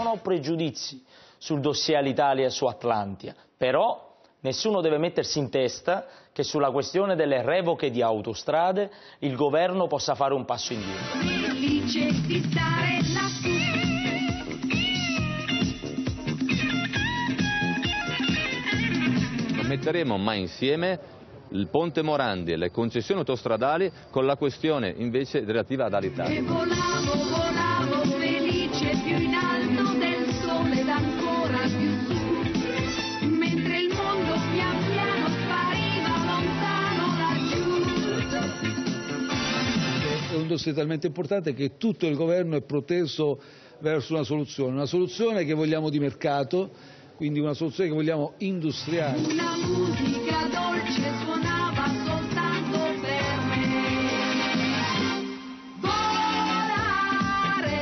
non ho pregiudizi sul dossier Alitalia e su Atlantia, però nessuno deve mettersi in testa che sulla questione delle revoche di autostrade il governo possa fare un passo indietro. Non metteremo mai insieme il ponte Morandi e le concessioni autostradali con la questione invece relativa ad Alitalia. E volavo felice più in alto del sole ed ancora più su, mentre il mondo pian piano spariva lontano laggiù. È un dossier talmente importante che tutto il governo è proteso verso una soluzione che vogliamo di mercato, quindi una soluzione che vogliamo industriale. Una musica dolce suonava soltanto per me. Volare,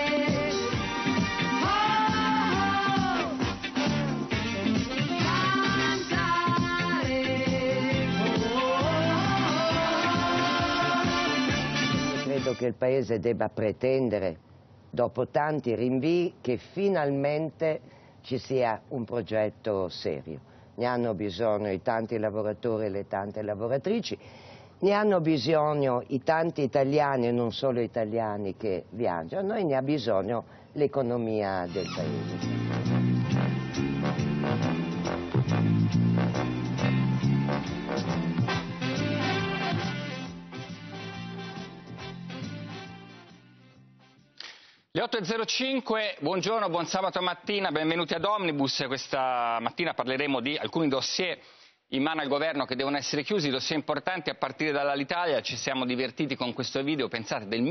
Io credo che il Paese debba pretendere, dopo tanti rinvii, che finalmente ci sia un progetto serio. Ne hanno bisogno i tanti lavoratori e le tante lavoratrici, ne hanno bisogno i tanti italiani e non solo italiani che viaggiano, e ne ha bisogno l'economia del Paese. Le 8.05, buongiorno, buon sabato mattina, benvenuti ad Omnibus. Questa mattina parleremo di alcuni dossier in mano al governo che devono essere chiusi, dossier importanti a partire dall'Alitalia. Ci siamo divertiti con questo video, pensate, del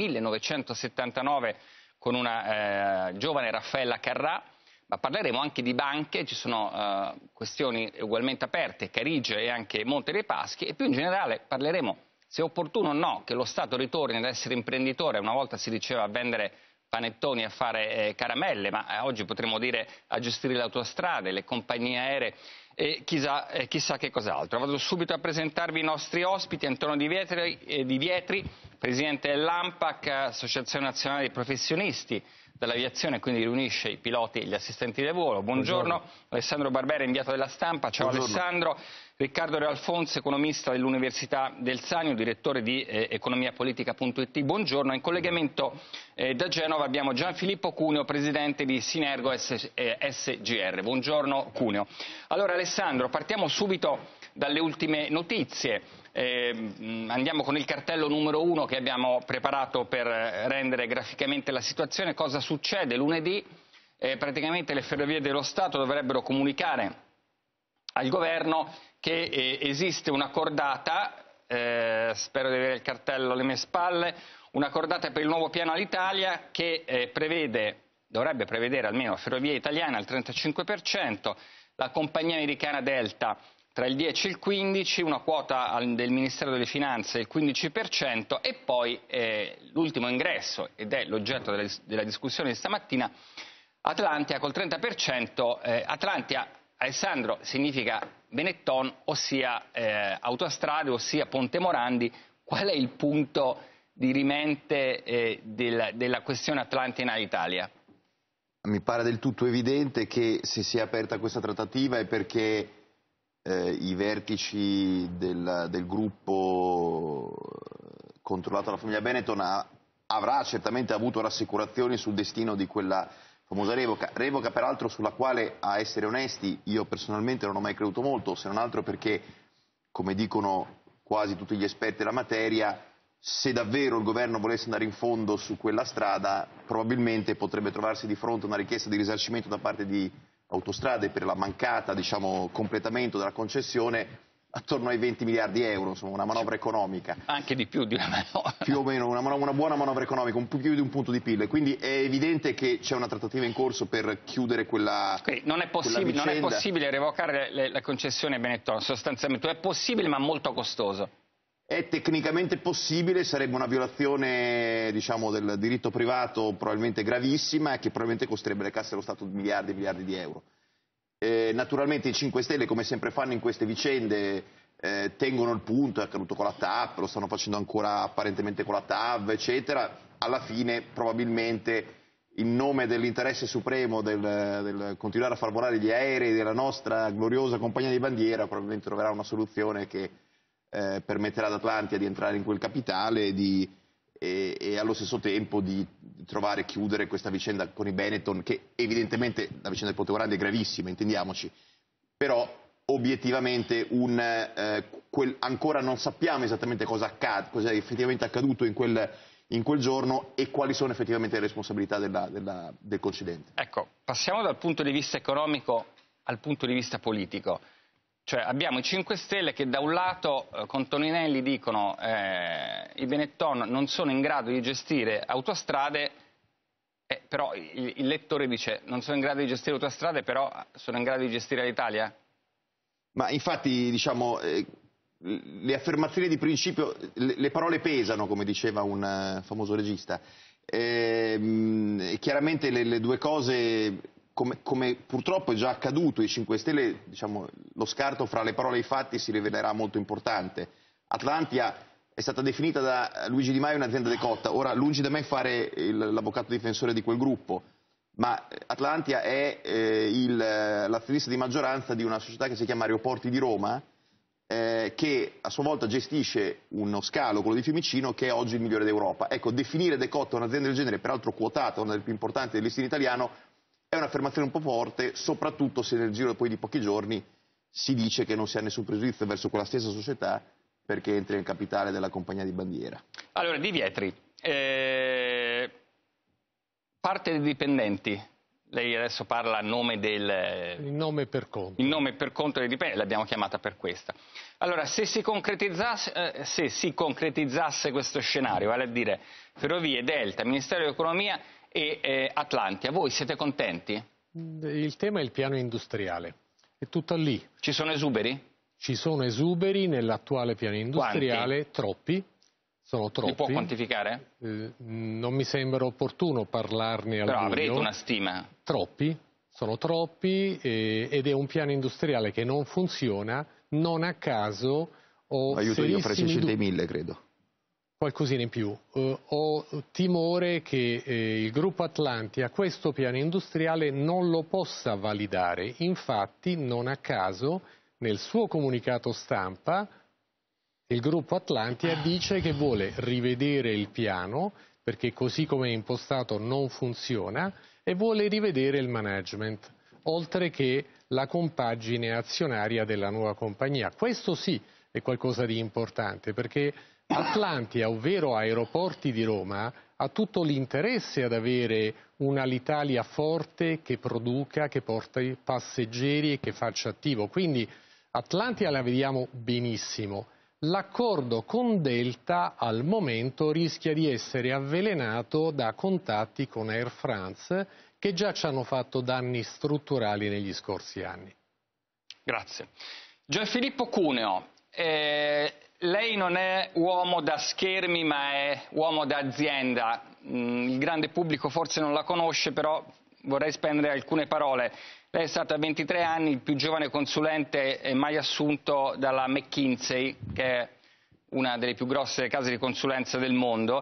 1979 con una giovane Raffaella Carrà, ma parleremo anche di banche, ci sono questioni ugualmente aperte, Carige e anche Monte dei Paschi, e più in generale parleremo se è opportuno o no che lo Stato ritorni ad essere imprenditore. Una volta si diceva a vendere panettoni, a fare caramelle, ma oggi potremmo dire a gestire le autostrade, le compagnie aeree e chissà che cos'altro. Vado subito a presentarvi i nostri ospiti. Antonio Di Vietri, presidente dell'ANPAC, Associazione Nazionale dei Professionisti dell'Aviazione, quindi riunisce i piloti e gli assistenti di volo. Buongiorno. Alessandro Barbera, inviato della Stampa. Ciao. Buongiorno. Alessandro. Riccardo Re Alfonso, economista dell'Università del Sannio, direttore di economiapolitica.it. Buongiorno. In collegamento da Genova abbiamo Gianfilippo Cuneo, presidente di Sinergo SGR. Buongiorno Cuneo. Allora Alessandro, partiamo subito dalle ultime notizie. Andiamo con il cartello numero 1 che abbiamo preparato per rendere graficamente la situazione. Cosa succede? Lunedì praticamente le Ferrovie dello Stato dovrebbero comunicare al governo che esiste una cordata, spero di avere il cartello alle mie spalle, una cordata per il nuovo piano Alitalia che dovrebbe prevedere almeno Ferrovie Italiane al 35%, la compagnia americana Delta tra il 10 e il 15%, una quota del Ministero delle Finanze il 15% e poi l'ultimo ingresso, ed è l'oggetto della discussione di stamattina, Atlantia col 30%. Atlantia, Alessandro, significa Benetton, ossia autostrade, ossia Ponte Morandi. Qual è il punto dirimente della questione Atlantia in Alitalia? Mi pare del tutto evidente che se si è aperta questa trattativa è perché i vertici del gruppo controllato dalla famiglia Benetton avrà certamente avuto rassicurazioni sul destino di quella famosa revoca peraltro sulla quale, a essere onesti, io personalmente non ho mai creduto molto, se non altro perché, come dicono quasi tutti gli esperti della materia, se davvero il governo volesse andare in fondo su quella strada, probabilmente potrebbe trovarsi di fronte a una richiesta di risarcimento da parte di Autostrade per la mancata, diciamo, completamento della concessione attorno ai 20 miliardi euro, insomma una manovra economica. Anche di più di una manovra. Più o meno una buona manovra economica, un po' più di un punto di PIL, quindi è evidente che c'è una trattativa in corso per chiudere quella non è possibile revocare la concessione Benetton, sostanzialmente è possibile ma molto costoso. È tecnicamente possibile, sarebbe una violazione, diciamo, del diritto privato probabilmente gravissima e che probabilmente costerebbe le casse dello Stato miliardi e miliardi di euro. Naturalmente i 5 Stelle, come sempre fanno in queste vicende, tengono il punto, è accaduto con la TAP, lo stanno facendo ancora apparentemente con la TAV, eccetera. Alla fine probabilmente in nome dell'interesse supremo del continuare a far volare gli aerei della nostra gloriosa compagnia di bandiera, probabilmente troverà una soluzione che permetterà ad Atlantia di entrare in quel capitale e allo stesso tempo di trovare e chiudere questa vicenda con i Benetton, che evidentemente la vicenda del Ponte Morandi è gravissima, intendiamoci, però obiettivamente ancora non sappiamo esattamente cosa è effettivamente accaduto in quel giorno e quali sono effettivamente le responsabilità del concedente. Ecco, passiamo dal punto di vista economico al punto di vista politico. Cioè abbiamo i 5 Stelle che da un lato con Toninelli dicono i Benetton non sono in grado di gestire autostrade, però il lettore dice non sono in grado di gestire autostrade, però sono in grado di gestire l'Italia? Ma infatti, diciamo, le affermazioni di principio, le parole pesano, come diceva un famoso regista. Chiaramente le due cose, come purtroppo è già accaduto, i 5 Stelle, diciamo, lo scarto fra le parole e i fatti si rivelerà molto importante. Atlantia è stata definita da Luigi Di Maio un'azienda decotta. Ora, lungi da me fare l'avvocato difensore di quel gruppo, ma Atlantia è l'azionista di maggioranza di una società che si chiama Aeroporti di Roma, che a sua volta gestisce uno scalo, quello di Fiumicino, che è oggi il migliore d'Europa. Ecco, definire decotta un'azienda del genere, peraltro quotata, una delle più importanti del listino italiano, è un'affermazione un po' forte, soprattutto se nel giro poi di pochi giorni si dice che non si ha nessun pregiudizio verso quella stessa società perché entra nel capitale della compagnia di bandiera. Allora, Di Vietri, parte dei dipendenti. Lei adesso parla a nome Il nome per conto. Il nome per conto dei dipendenti, l'abbiamo chiamata per questa. Allora, se si concretizzasse questo scenario, vale a dire Ferrovie, Delta, Ministero dell'Economia e Atlantia, voi siete contenti? Il tema è il piano industriale, è tutto lì. Ci sono esuberi? Ci sono esuberi nell'attuale piano industriale. Quanti? Troppi. Sono troppi. Li può quantificare? Non mi sembra opportuno parlarne al buio. Però avrete una stima? Troppi, sono troppi ed è un piano industriale che non funziona, non a caso ho aiuto io, fra i 600 e i 1000 credo. Qualcosina in più. Ho timore che il gruppo Atlantia questo piano industriale non lo possa validare. Infatti, non a caso, nel suo comunicato stampa il gruppo Atlantia dice che vuole rivedere il piano perché così come è impostato non funziona e vuole rivedere il management, oltre che la compagine azionaria della nuova compagnia. Questo sì è qualcosa di importante perché Atlantia, ovvero Aeroporti di Roma, ha tutto l'interesse ad avere un'Alitalia forte che produca, che porta i passeggeri e che faccia attivo. Quindi Atlantia la vediamo benissimo. L'accordo con Delta al momento rischia di essere avvelenato da contatti con Air France che già ci hanno fatto danni strutturali negli scorsi anni. Grazie. Gianfilippo Cuneo, lei non è uomo da schermi ma è uomo d'azienda. Il grande pubblico forse non la conosce, però vorrei spendere alcune parole. Lei è stato a 23 anni il più giovane consulente mai assunto dalla McKinsey, che è una delle più grosse case di consulenza del mondo,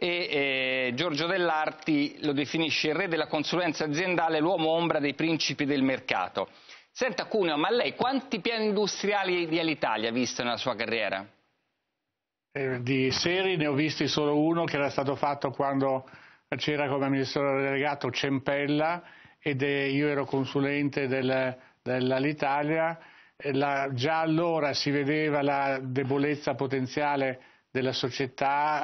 e Giorgio Dell'Arti lo definisce il re della consulenza aziendale, l'uomo ombra dei principi del mercato. Senta Cuneo, ma lei quanti piani industriali di Alitalia ha visto nella sua carriera? Di seri ne ho visti solo uno che era stato fatto quando c'era come amministratore delegato Cempella, ed io ero consulente dell'Alitalia. Già allora si vedeva la debolezza potenziale della società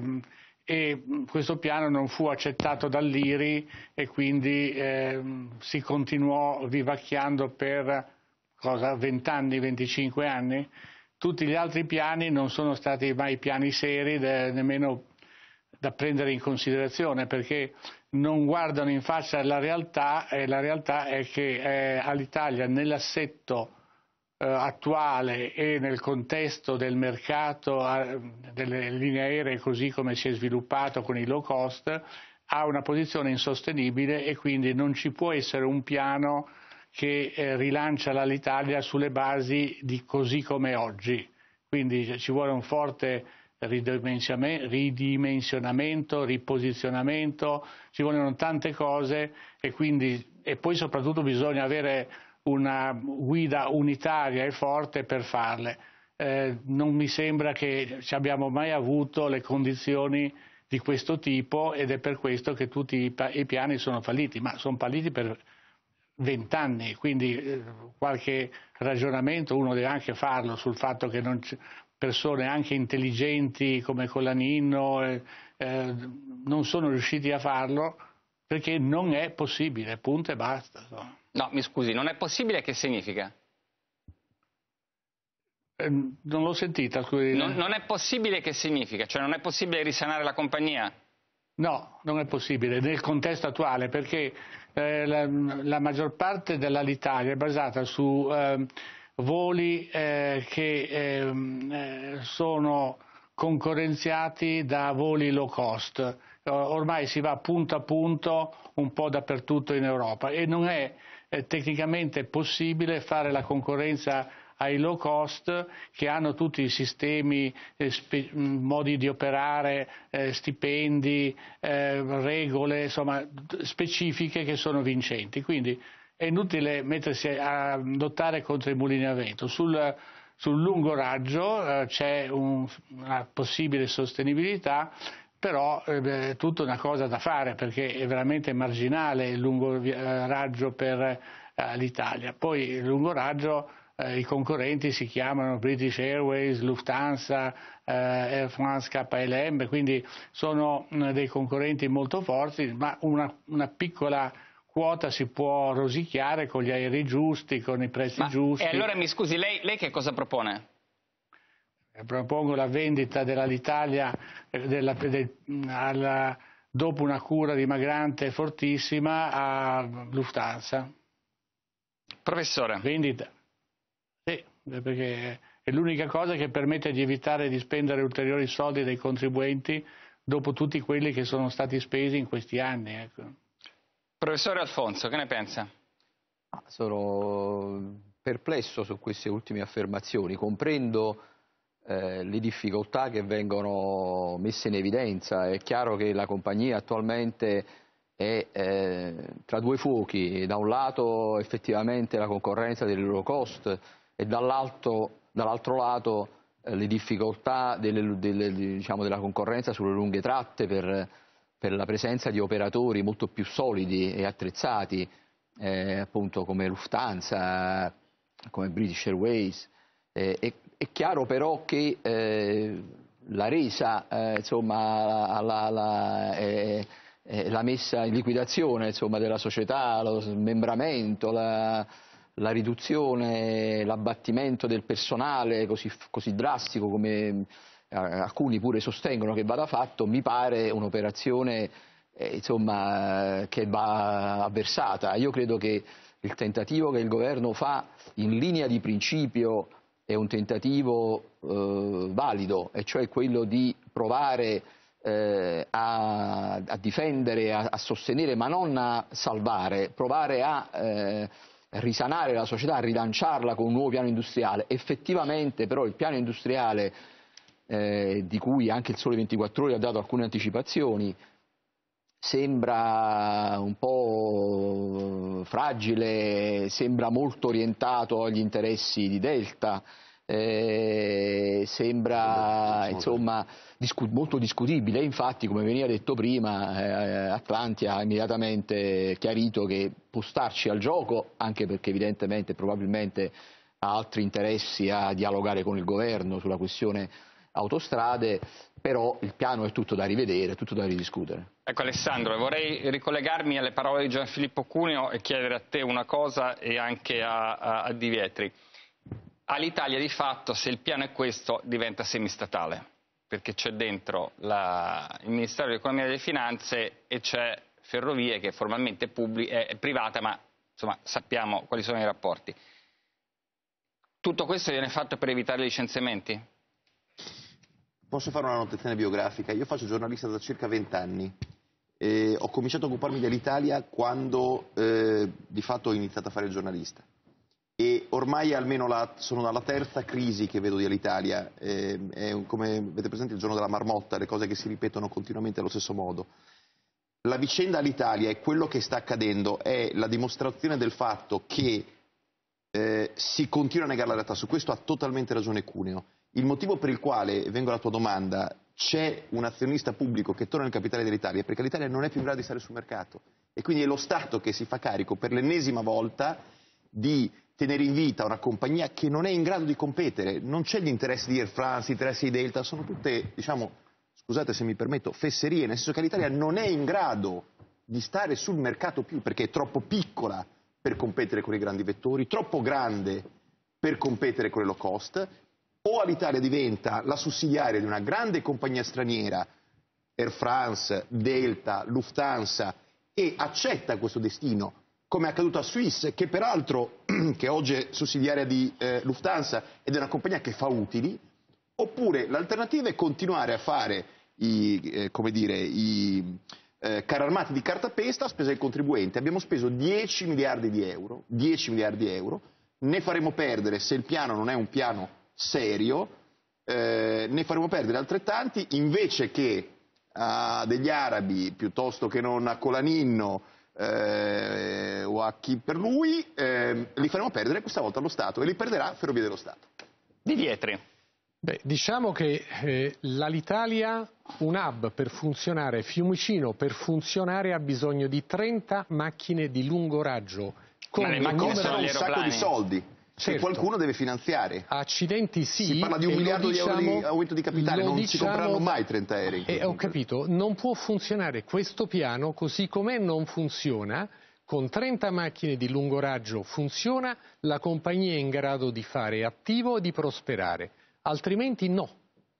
e questo piano non fu accettato dall'IRI e quindi si continuò vivacchiando per 20 anni, 25 anni. Tutti gli altri piani non sono stati mai piani seri, nemmeno da prendere in considerazione, perché non guardano in faccia la realtà, e la realtà è che Alitalia nell'assetto attuale e nel contesto del mercato delle linee aeree così come si è sviluppato con i low cost ha una posizione insostenibile e quindi non ci può essere un piano che rilancia l'Alitalia sulle basi di così come oggi. Quindi ci vuole un forte ridimensionamento, riposizionamento, ci vogliono tante cose e poi soprattutto bisogna avere una guida unitaria e forte per farle. Non mi sembra che ci abbiamo mai avuto le condizioni di questo tipo ed è per questo che tutti i piani sono falliti, ma sono falliti per 20 anni, quindi qualche ragionamento uno deve anche farlo sul fatto che persone anche intelligenti come Colaninno non sono riusciti a farlo perché non è possibile, punto e basta. No, mi scusi, non è possibile, che significa? Non l'ho sentita, scusi. Non è possibile, che significa? Cioè non è possibile risanare la compagnia? No, non è possibile nel contesto attuale perché la maggior parte dell'Alitalia è basata su voli che sono concorrenziati da voli low cost. Ormai si va punto a punto un po' dappertutto in Europa e non è tecnicamente possibile fare la concorrenza ai low cost che hanno tutti i sistemi, modi di operare, stipendi, regole, insomma, specifiche che sono vincenti. Quindi è inutile mettersi a lottare contro i mulini a vento. Sul lungo raggio c'è una possibile sostenibilità, però è tutta una cosa da fare perché è veramente marginale il lungo raggio per l'Italia. Poi il lungo raggio i concorrenti si chiamano British Airways, Lufthansa, Air France, KLM, quindi sono dei concorrenti molto forti, ma una piccola quota si può rosicchiare con gli aerei giusti, con i prezzi giusti. E allora mi scusi, lei che cosa propone? Propongo la vendita dell'Alitalia dopo una cura dimagrante fortissima a Lufthansa. Professore. Vendita. Sì, perché è l'unica cosa che permette di evitare di spendere ulteriori soldi dei contribuenti dopo tutti quelli che sono stati spesi in questi anni. Ecco. Professore Alfonso, che ne pensa? Sono perplesso su queste ultime affermazioni, comprendo le difficoltà che vengono messe in evidenza. È chiaro che la compagnia attualmente è tra due fuochi, da un lato effettivamente la concorrenza delle low cost e dall'altro lato le difficoltà diciamo, della concorrenza sulle lunghe tratte per la presenza di operatori molto più solidi e attrezzati, appunto come Lufthansa, come British Airways. È chiaro però che la resa, insomma, la messa in liquidazione, insomma, della società, lo smembramento, la riduzione, l'abbattimento del personale così drastico come alcuni pure sostengono che vada fatto, mi pare un'operazione insomma, che va avversata. Io credo che il tentativo che il governo fa in linea di principio è un tentativo valido, e cioè quello di provare a difendere, a sostenere, ma non a salvare, provare a risanare la società, a rilanciarla con un nuovo piano industriale. Effettivamente però il piano industriale, di cui anche il Sole 24 Ore ha dato alcune anticipazioni, sembra un po' fragile, sembra molto orientato agli interessi di Delta, sembra insomma molto discutibile. E infatti, come veniva detto prima, Atlantia ha immediatamente chiarito che può starci al gioco, anche perché evidentemente probabilmente ha altri interessi a dialogare con il governo sulla questione autostrade, però il piano è tutto da rivedere, è tutto da ridiscutere. Ecco Alessandro, vorrei ricollegarmi alle parole di Gianfilippo Cuneo e chiedere a te una cosa e anche a Di Vietri. All'Italia di fatto, se il piano è questo, diventa semistatale, perché c'è dentro il Ministero dell'Economia e delle Finanze e c'è Ferrovie, che formalmente è privata, ma insomma sappiamo quali sono i rapporti. Tutto questo viene fatto per evitare licenziamenti? Posso fare una notazione biografica? Io faccio giornalista da circa 20 anni. Ho cominciato a occuparmi dell'Italia quando di fatto ho iniziato a fare il giornalista. E ormai almeno sono alla terza crisi che vedo di Alitalia, come avete presente il giorno della marmotta, le cose che si ripetono continuamente allo stesso modo. La vicenda Alitalia e quello che sta accadendo è la dimostrazione del fatto che si continua a negare la realtà. Su questo ha totalmente ragione Cuneo. Il motivo per il quale, vengo alla tua domanda, c'è un azionista pubblico che torna nel capitale dell'Italia perché l'Italia non è più in grado di stare sul mercato e quindi è lo Stato che si fa carico per l'ennesima volta di tenere in vita una compagnia che non è in grado di competere. Non c'è gli interessi di Air France, gli interessi di Delta, sono tutte, diciamo, scusate se mi permetto, fesserie, nel senso che l'Italia non è in grado di stare sul mercato più perché è troppo piccola per competere con i grandi vettori, troppo grande per competere con le low cost. O Alitalia diventa la sussidiaria di una grande compagnia straniera, Air France, Delta, Lufthansa, e accetta questo destino, come è accaduto a Swiss, che peraltro che oggi è sussidiaria di Lufthansa ed è una compagnia che fa utili, oppure l'alternativa è continuare a fare i carri armati di cartapesta a spesa del contribuente. Abbiamo speso 10 miliardi di euro, ne faremo perdere, se il piano non è un piano serio, ne faremo perdere altrettanti, invece che a degli arabi piuttosto che non a Colaninno o a chi per lui, li faremo perdere questa volta allo Stato e li perderà Ferrovie dello Stato. Di Vietri. Beh, diciamo che l'Alitalia, un hub per funzionare, Fiumicino per funzionare ha bisogno di 30 macchine di lungo raggio. Ma le macchine sono gli un sacco aeroplani. di soldi. Che qualcuno deve finanziare. Accidenti sì. Si parla di 1 miliardo di euro di aumento di capitale, non si compreranno mai 30 aerei. Ho capito, non può funzionare questo piano così com'è, non funziona. Con 30 macchine di lungo raggio funziona, la compagnia è in grado di fare attivo e di prosperare, altrimenti no.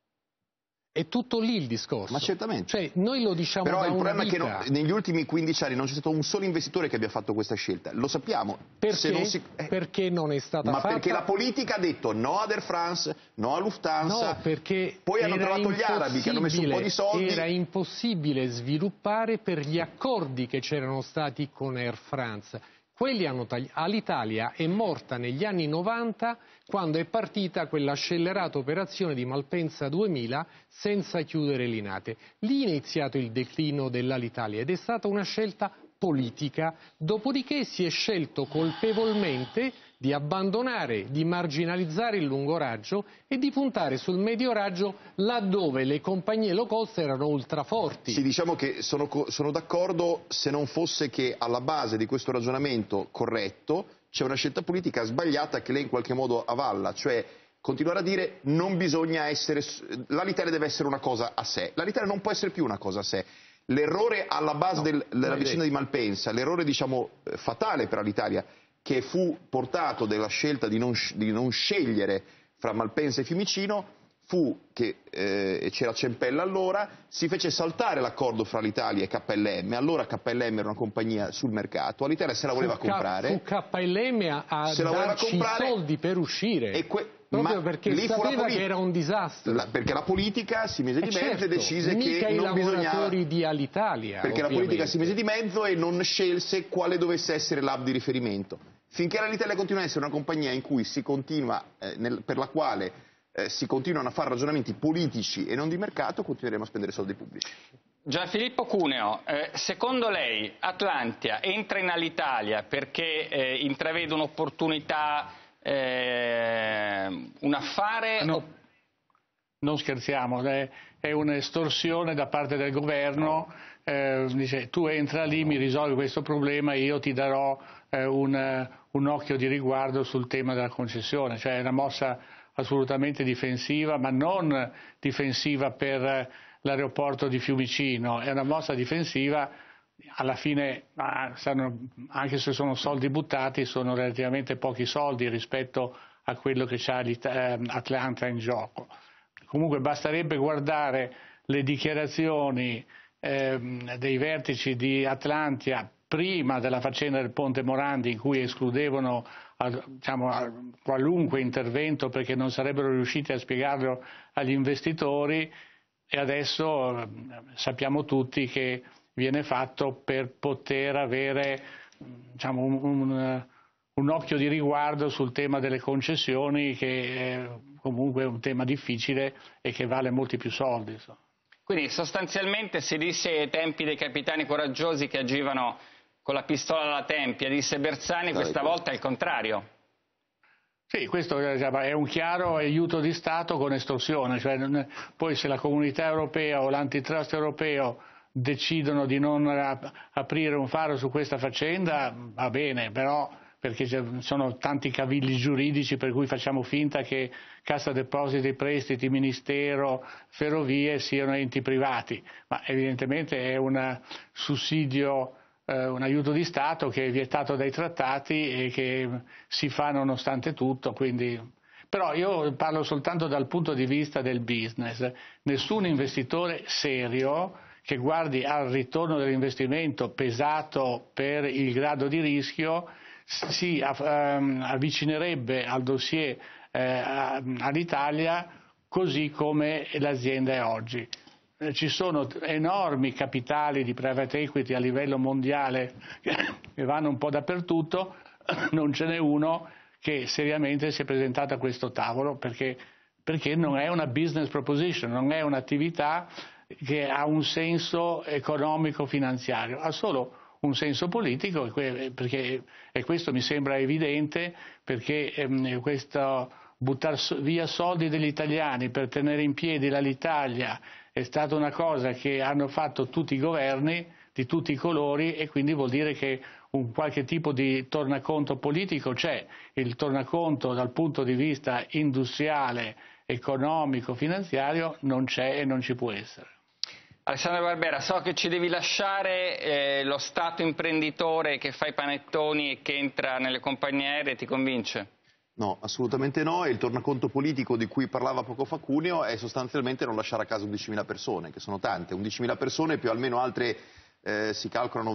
È tutto lì il discorso. Ma certamente. Cioè, noi lo diciamo Però da il una problema vita. è che negli ultimi 15 anni non c'è stato un solo investitore che abbia fatto questa scelta. Lo sappiamo. Perché? Perché non è stata fatta? Ma perché la politica ha detto no ad Air France, no a Lufthansa. No, perché poi hanno trovato gli arabi che hanno messo un po' di soldi. Era impossibile sviluppare per gli accordi che c'erano stati con Air France. Quelli hanno Alitalia è morta negli anni 90 quando è partita quella scellerata operazione di Malpensa 2000 senza chiudere Linate. Lì è iniziato il declino dell'Alitalia ed è stata una scelta politica, dopodiché si è scelto colpevolmente di abbandonare, di marginalizzare il lungo raggio e di puntare sul medio raggio laddove le compagnie low cost erano ultraforti. Sì, diciamo che sono d'accordo se non fosse che alla base di questo ragionamento corretto c'è una scelta politica sbagliata che lei in qualche modo avalla, cioè continuare a dire non bisogna essere, l'Alitalia deve essere una cosa a sé, l'Alitalia non può essere più una cosa a sé. L'errore alla base della vicenda di Malpensa, l'errore diciamo fatale per l'Alitalia, che fu portato dalla scelta di non scegliere fra Malpensa e Fiumicino, fu che c'era Cempella allora, si fece saltare l'accordo fra l'Italia e KLM, allora KLM era una compagnia sul mercato, l'Italia se la voleva comprare. Fu KLM a darci i soldi per uscire. Proprio perché sapeva che era un disastro. Perché la politica si mise di mezzo e decise mica che non bisognava... i lavoratori di Alitalia. Perché ovviamente. la politica si mise di mezzo e non scelse quale dovesse essere l'hub di riferimento. Finché l'Alitalia continua a essere una compagnia in cui si continua, per la quale si continuano a fare ragionamenti politici e non di mercato, continueremo a spendere soldi pubblici. Gianfilippo Cuneo, secondo lei Atlantia entra in Alitalia perché intravede un'opportunità, un affare? No, non scherziamo, è un'estorsione da parte del governo, dice tu entra lì, mi risolvi questo problema e io ti darò un occhio di riguardo sul tema della concessione, cioè è una mossa assolutamente difensiva, ma non difensiva per l'aeroporto di Fiumicino, è una mossa difensiva. Alla fine, anche se sono soldi buttati, sono relativamente pochi soldi rispetto a quello che c'ha Atlanta in gioco. Comunque basterebbe guardare le dichiarazioni dei vertici di Atlantia prima della faccenda del Ponte Morandi, in cui escludevano qualunque intervento perché non sarebbero riusciti a spiegarlo agli investitori, e adesso sappiamo tutti che viene fatto per poter avere un occhio di riguardo sul tema delle concessioni, che è comunque un tema difficile e che vale molti più soldi. Insomma. Quindi sostanzialmente si disse ai tempi dei capitani coraggiosi che agivano con la pistola alla tempia, disse Bersani, questa volta è il contrario. Sì, questo è un chiaro aiuto di Stato con estorsione, cioè, poi se la Comunità Europea o l'antitrust europeo decidono di non aprire un faro su questa faccenda, va bene, però perché ci sono tanti cavilli giuridici per cui facciamo finta che Cassa Depositi e Prestiti, Ministero, Ferrovie siano enti privati, ma evidentemente è un sussidio, un aiuto di Stato che è vietato dai trattati e che si fa nonostante tutto, quindi... Però io parlo soltanto dal punto di vista del business. Nessun investitore serio che guardi al ritorno dell'investimento pesato per il grado di rischio si avvicinerebbe al dossier all'Italia così come l'azienda è oggi. Ci sono enormi capitali di private equity a livello mondiale che vanno un po' dappertutto, non ce n'è uno che seriamente si è presentato a questo tavolo perché non è una business proposition, non è un'attività che ha un senso economico-finanziario, ha solo un senso politico, e questo mi sembra evidente, perché questo buttare via soldi degli italiani per tenere in piedi l'Alitalia è stata una cosa che hanno fatto tutti i governi di tutti i colori, e quindi vuol dire che un qualche tipo di tornaconto politico c'è. Il tornaconto dal punto di vista industriale, economico, finanziario non c'è e non ci può essere. Alessandro Barbera, so che ci devi lasciare, lo Stato imprenditore che fa i panettoni e che entra nelle compagnie aeree ti convince? No, assolutamente no, e il tornaconto politico di cui parlava poco fa Cuneo è sostanzialmente non lasciare a casa 11.000 persone, che sono tante, 11.000 persone più almeno altre, si calcolano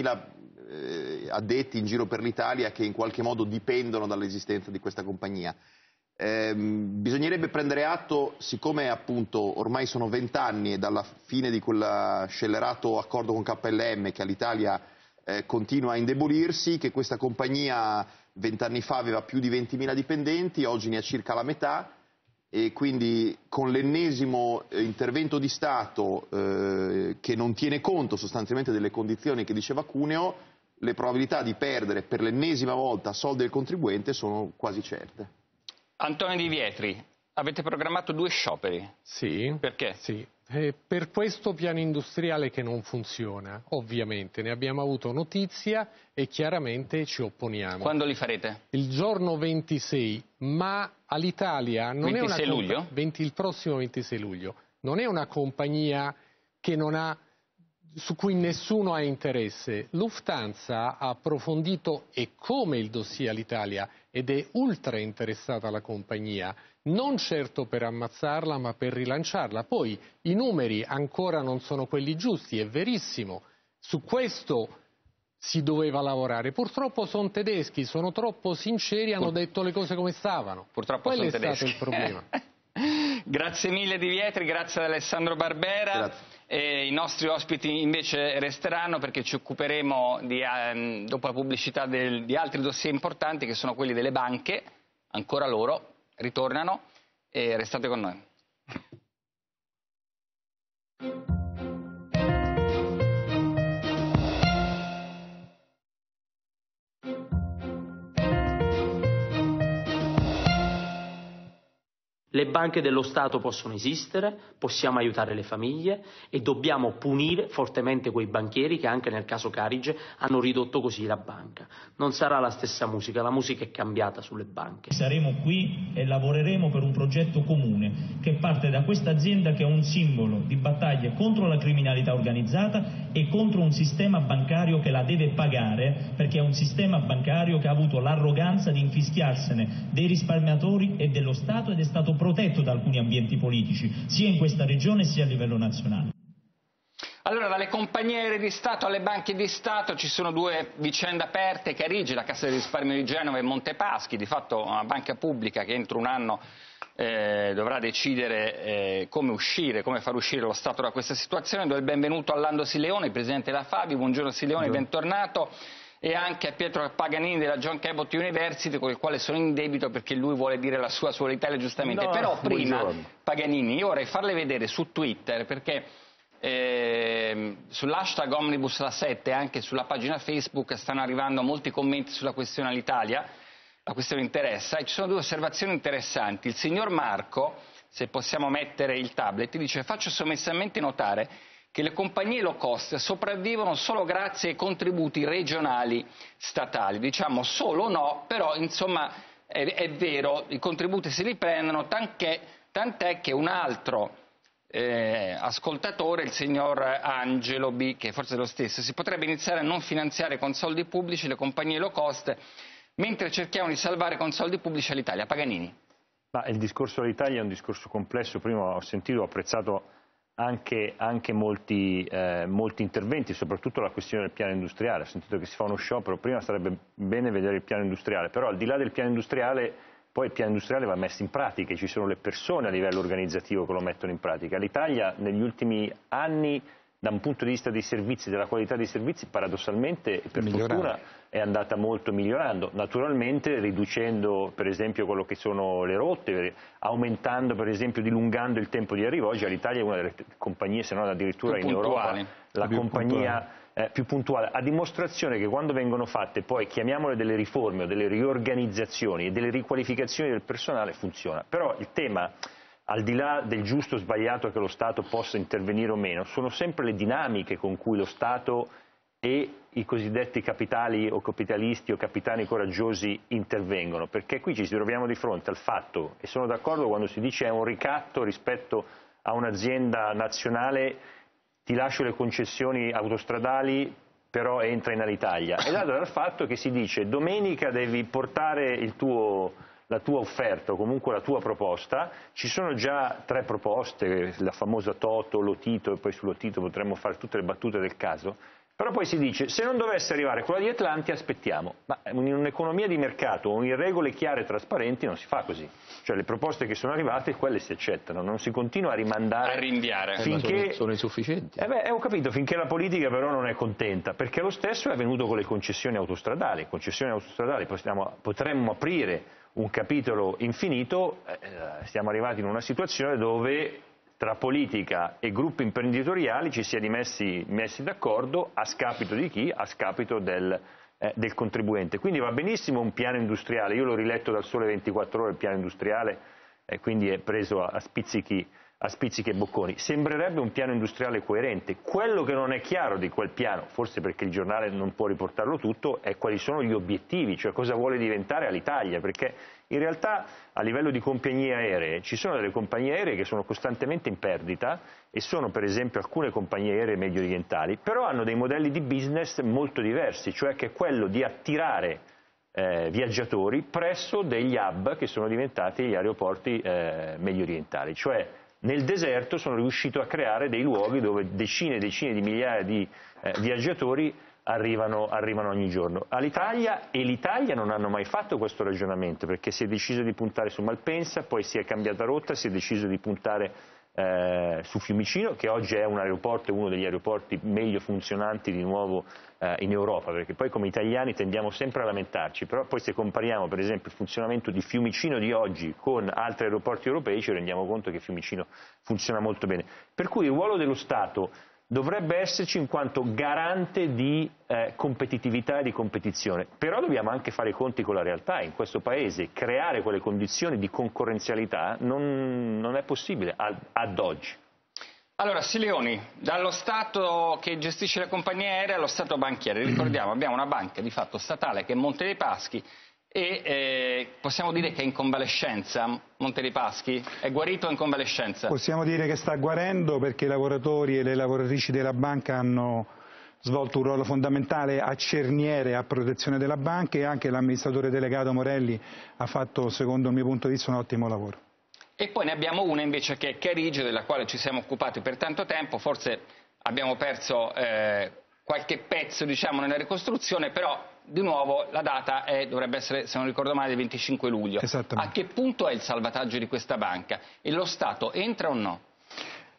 20.000 addetti in giro per l'Italia che in qualche modo dipendono dall'esistenza di questa compagnia. Bisognerebbe prendere atto, siccome appunto ormai sono 20 anni e dalla fine di quel scellerato accordo con KLM che all'Italia continua a indebolirsi, che questa compagnia 20 anni fa aveva più di 20.000 dipendenti, oggi ne ha circa la metà, e quindi con l'ennesimo intervento di Stato che non tiene conto sostanzialmente delle condizioni che diceva Cuneo, le probabilità di perdere per l'ennesima volta soldi del contribuente sono quasi certe. Antonio Di Vietri, avete programmato 2 scioperi. Sì. Perché? Sì. Per questo piano industriale che non funziona, ovviamente, ne abbiamo avuto notizia e chiaramente ci opponiamo. Quando li farete? Il giorno 26, ma all'Italia non 26 è una luglio? Il prossimo 26 luglio. Non è una compagnia che non ha, su cui nessuno ha interesse. Lufthansa ha approfondito e come il dossier all'Italia ed è ultra interessata alla compagnia, non certo per ammazzarla ma per rilanciarla. Poi i numeri ancora non sono quelli giusti, è verissimo, su questo si doveva lavorare. Purtroppo sono tedeschi, sono troppo sinceri, hanno detto le cose come stavano. Purtroppo quello sono è tedeschi. stato il problema. Grazie mille Di Vietri, grazie ad Alessandro Barbera. I nostri ospiti invece resteranno perché ci occuperemo dopo la pubblicità di altri dossier importanti che sono quelli delle banche, ancora loro, ritornano e restate con noi. Le banche dello Stato possono esistere, possiamo aiutare le famiglie e dobbiamo punire fortemente quei banchieri che anche nel caso Carige hanno ridotto così la banca. Non sarà la stessa musica, la musica è cambiata sulle banche. Saremo qui e lavoreremo per un progetto comune che parte da questa azienda che è un simbolo di battaglie contro la criminalità organizzata e contro un sistema bancario che la deve pagare, perché è un sistema bancario che ha avuto l'arroganza di infischiarsene dei risparmiatori e dello Stato ed è stato protetto da alcuni ambienti politici, sia in questa regione sia a livello nazionale. Allora, dalle compagnie aeree di Stato alle banche di Stato ci sono 2 vicende aperte, Carige, la Cassa di risparmio di Genova e Montepaschi, di fatto una banca pubblica che entro un anno dovrà decidere come far uscire lo Stato da questa situazione. Do il benvenuto a Lando Sileoni, presidente della Favi. Buongiorno Sileoni, bentornato. e anche a Pietro Paganini della John Cabot University, con il quale sono in debito perché lui vuole dire la sua sull'Italia giustamente. No, però prima, buongiorno. Paganini, io vorrei farle vedere su Twitter, perché sull'hashtag Omnibus la 7 e anche sulla pagina Facebook stanno arrivando molti commenti sulla questione all'Italia. La questione interessa e ci sono 2 osservazioni interessanti. Il signor Marco, se possiamo mettere il tablet, dice: faccio sommessamente notare che le compagnie low cost sopravvivono solo grazie ai contributi regionali statali. Diciamo solo no, però insomma è vero, i contributi se li prendono, tant'è che un altro ascoltatore, il signor Angelo B, che forse è lo stesso, si potrebbe iniziare a non finanziare con soldi pubblici le compagnie low cost mentre cerchiamo di salvare con soldi pubblici all'Italia. Paganini. Ma il discorso dell'Italia è un discorso complesso. Prima ho apprezzato anche molti interventi, soprattutto la questione del piano industriale. Ho sentito che si fa uno sciopero, prima sarebbe bene vedere il piano industriale, però al di là del piano industriale, poi il piano industriale va messo in pratica, ci sono le persone a livello organizzativo che lo mettono in pratica. L'Italia negli ultimi anni, da un punto di vista dei servizi, della qualità dei servizi, paradossalmente e per fortuna è andata molto migliorando, naturalmente riducendo per esempio quello che sono le rotte, aumentando per esempio, dilungando il tempo di arrivo. Oggi l'Italia è una delle compagnie, se non addirittura in Europa, la compagnia più puntuale, a dimostrazione che quando vengono fatte poi, chiamiamole delle riforme o delle riorganizzazioni e delle riqualificazioni del personale, funziona. Però il tema, al di là del giusto o sbagliato che lo Stato possa intervenire o meno, sono sempre le dinamiche con cui lo Stato e i cosiddetti capitali o capitalisti o capitani coraggiosi intervengono, perché qui ci troviamo di fronte al fatto, e sono d'accordo quando si dice è un ricatto rispetto a un'azienda nazionale, ti lascio le concessioni autostradali però entra in Alitalia, è dato dal fatto che si dice domenica devi portare la tua offerta o comunque la tua proposta. Ci sono già 3 proposte, la famosa Toto, Lotito, e poi su Lotito potremmo fare tutte le battute del caso, però poi si dice se non dovesse arrivare quella di Atlantia aspettiamo. Ma in un'economia di mercato o in regole chiare e trasparenti non si fa così, cioè le proposte che sono arrivate quelle si accettano, non si continua a rimandare, a rinviare finché sono insufficienti. Ho capito, finché la politica però non è contenta, perché lo stesso è avvenuto con le concessioni autostradali. Potremmo aprire un capitolo infinito, siamo arrivati in una situazione dove tra politica e gruppi imprenditoriali ci si è messi d'accordo a scapito di chi? A scapito del contribuente. Quindi va benissimo un piano industriale, io l'ho riletto dal Sole 24 Ore il piano industriale, quindi è preso a spizzichi e bocconi. Sembrerebbe un piano industriale coerente. Quello che non è chiaro di quel piano, forse perché il giornale non può riportarlo tutto, è quali sono gli obiettivi, cioè cosa vuole diventare Alitalia, perché in realtà a livello di compagnie aeree ci sono delle compagnie aeree che sono costantemente in perdita e sono per esempio alcune compagnie aeree medio orientali, però hanno dei modelli di business molto diversi, cioè che è quello di attirare viaggiatori presso degli hub che sono diventati gli aeroporti medio orientali, cioè nel deserto sono riuscito a creare dei luoghi dove decine e decine di migliaia di viaggiatori arrivano ogni giorno. L'Italia non hanno mai fatto questo ragionamento, perché si è deciso di puntare su Malpensa, poi si è cambiata rotta, si è deciso di puntare su Fiumicino, che oggi è un aeroporto, uno degli aeroporti meglio funzionanti di nuovo in Europa, perché poi come italiani tendiamo sempre a lamentarci, però poi se compariamo per esempio il funzionamento di Fiumicino di oggi con altri aeroporti europei ci rendiamo conto che Fiumicino funziona molto bene. Per cui il ruolo dello Stato dovrebbe esserci in quanto garante di competitività e di competizione, però dobbiamo anche fare i conti con la realtà. In questo Paese creare quelle condizioni di concorrenzialità non è possibile ad oggi. Allora, Sileoni, dallo Stato che gestisce le compagnie aeree allo Stato banchiere, ricordiamo abbiamo una banca di fatto statale che è Monte dei Paschi e possiamo dire che è in convalescenza. Monte dei Paschi è guarito o in convalescenza? Possiamo dire che sta guarendo, perché i lavoratori e le lavoratrici della banca hanno svolto un ruolo fondamentale a cerniere, a protezione della banca, e anche l'amministratore delegato Morelli ha fatto, secondo il mio punto di vista, un ottimo lavoro. E poi ne abbiamo una invece che è Carige, della quale ci siamo occupati per tanto tempo, forse abbiamo perso qualche pezzo, diciamo, nella ricostruzione, però di nuovo la data dovrebbe essere, se non ricordo male, del 25 luglio. A che punto è il salvataggio di questa banca? E lo Stato entra o no?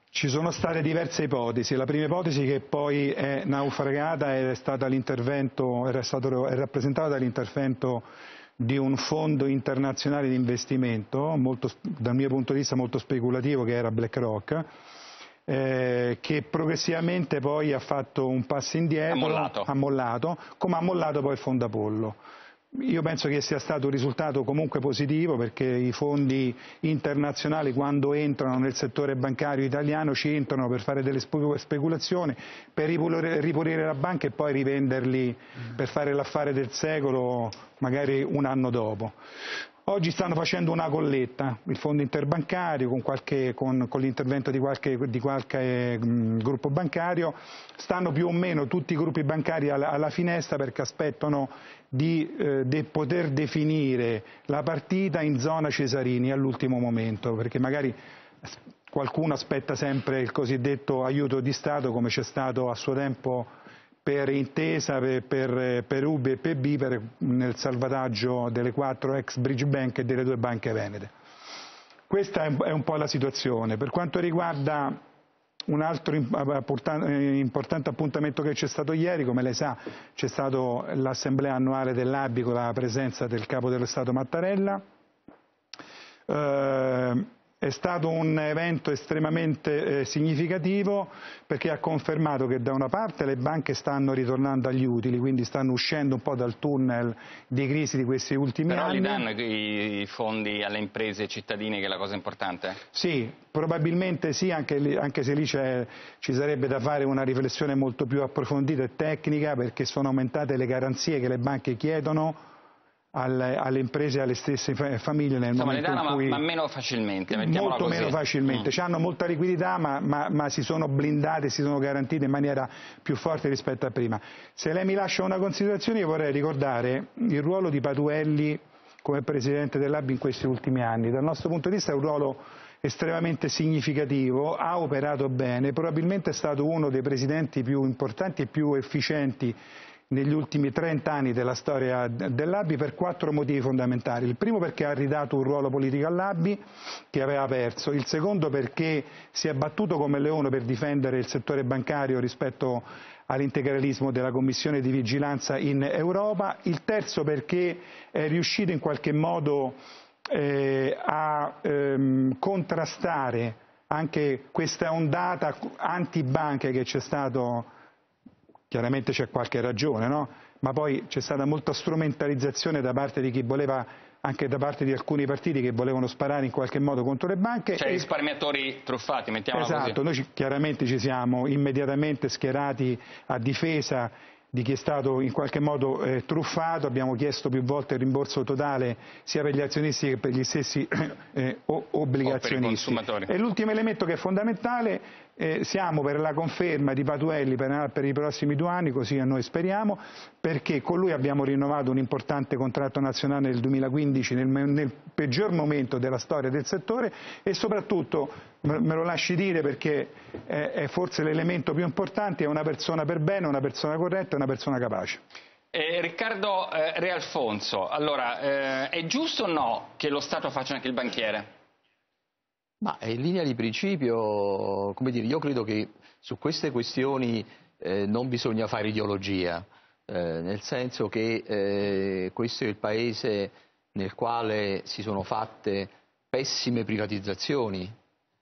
Ci sono state diverse ipotesi. La prima ipotesi, che poi è naufragata, è rappresentata dall'intervento di un fondo internazionale di investimento, dal mio punto di vista molto speculativo, che era BlackRock, che progressivamente poi ha fatto un passo indietro, ha mollato, come ha mollato poi il fondo Apollo. Io penso che sia stato un risultato comunque positivo, perché i fondi internazionali, quando entrano nel settore bancario italiano, ci entrano per fare delle speculazioni, per ripulire la banca e poi rivenderli per fare l'affare del secolo magari un anno dopo. Oggi stanno facendo una colletta, il fondo interbancario con l'intervento di qualche gruppo bancario, stanno più o meno tutti i gruppi bancari alla finestra, perché aspettano di poter definire la partita in zona Cesarini all'ultimo momento, perché magari qualcuno aspetta sempre il cosiddetto aiuto di Stato, come c'è stato a suo tempo per intesa per UB e PB nel salvataggio delle 4 ex Bridge Bank e delle 2 banche venete. Questa è un po' la situazione. Per quanto riguarda un altro importante appuntamento che c'è stato ieri, come lei sa, c'è stata l'assemblea annuale dell'ABI con la presenza del Capo dello Stato Mattarella. È stato un evento estremamente significativo, perché ha confermato che da una parte le banche stanno ritornando agli utili, quindi stanno uscendo un po' dal tunnel di crisi di questi ultimi anni. Però li danno i fondi alle imprese cittadine, che è la cosa importante? Sì, probabilmente sì, anche se lì ci sarebbe da fare una riflessione molto più approfondita e tecnica, perché sono aumentate le garanzie che le banche chiedono alle imprese e alle stesse famiglie nel momento in cui... ma meno facilmente, molto così. Meno facilmente, hanno molta liquidità, ma si sono blindate, si sono garantite in maniera più forte rispetto a prima. Se lei mi lascia una considerazione, io vorrei ricordare il ruolo di Patuelli come Presidente dell'ABI in questi ultimi anni. Dal nostro punto di vista è un ruolo estremamente significativo, ha operato bene, probabilmente è stato uno dei presidenti più importanti e più efficienti negli ultimi 30 anni della storia dell'ABI, per 4 motivi fondamentali. Il primo, perché ha ridato un ruolo politico all'ABI che aveva perso; il secondo, perché si è battuto come leone per difendere il settore bancario rispetto all'integralismo della Commissione di vigilanza in Europa; il terzo, perché è riuscito in qualche modo a contrastare anche questa ondata antibanche che c'è stato. Chiaramente c'è qualche ragione, no? Ma poi c'è stata molta strumentalizzazione da parte di chi voleva, anche da parte di alcuni partiti che volevano sparare in qualche modo contro le banche. Cioè risparmiatori truffati, mettiamola così. Esatto, noi chiaramente ci siamo immediatamente schierati a difesa di chi è stato in qualche modo truffato, abbiamo chiesto più volte il rimborso totale sia per gli azionisti che per gli stessi obbligazionisti. E l'ultimo elemento che è fondamentale, siamo per la conferma di Patuelli per i prossimi 2 anni, così noi speriamo, perché con lui abbiamo rinnovato un importante contratto nazionale nel 2015, nel peggior momento della storia del settore, e soprattutto, me lo lasci dire perché è forse l'elemento più importante, è una persona per bene, una persona corretta, una persona capace. Riccardo Realfonso, allora, è giusto o no che lo Stato faccia anche il banchiere? Ma in linea di principio, come dire, io credo che su queste questioni non bisogna fare ideologia, nel senso che questo è il paese nel quale si sono fatte pessime privatizzazioni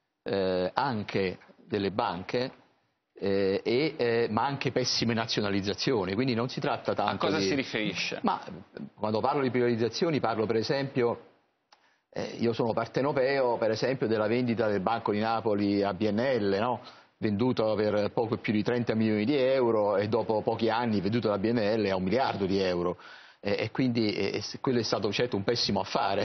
anche delle banche, ma anche pessime nazionalizzazioni, quindi non si tratta tanto di... A cosa si riferisce? Ma quando parlo di privatizzazioni parlo per esempio... io sono partenopeo, per esempio, della vendita del Banco di Napoli a BNL, no? Venduto per poco più di 30 milioni di euro e dopo pochi anni venduto da BNL a 1 miliardo di euro. E quindi quello è stato certo un pessimo affare,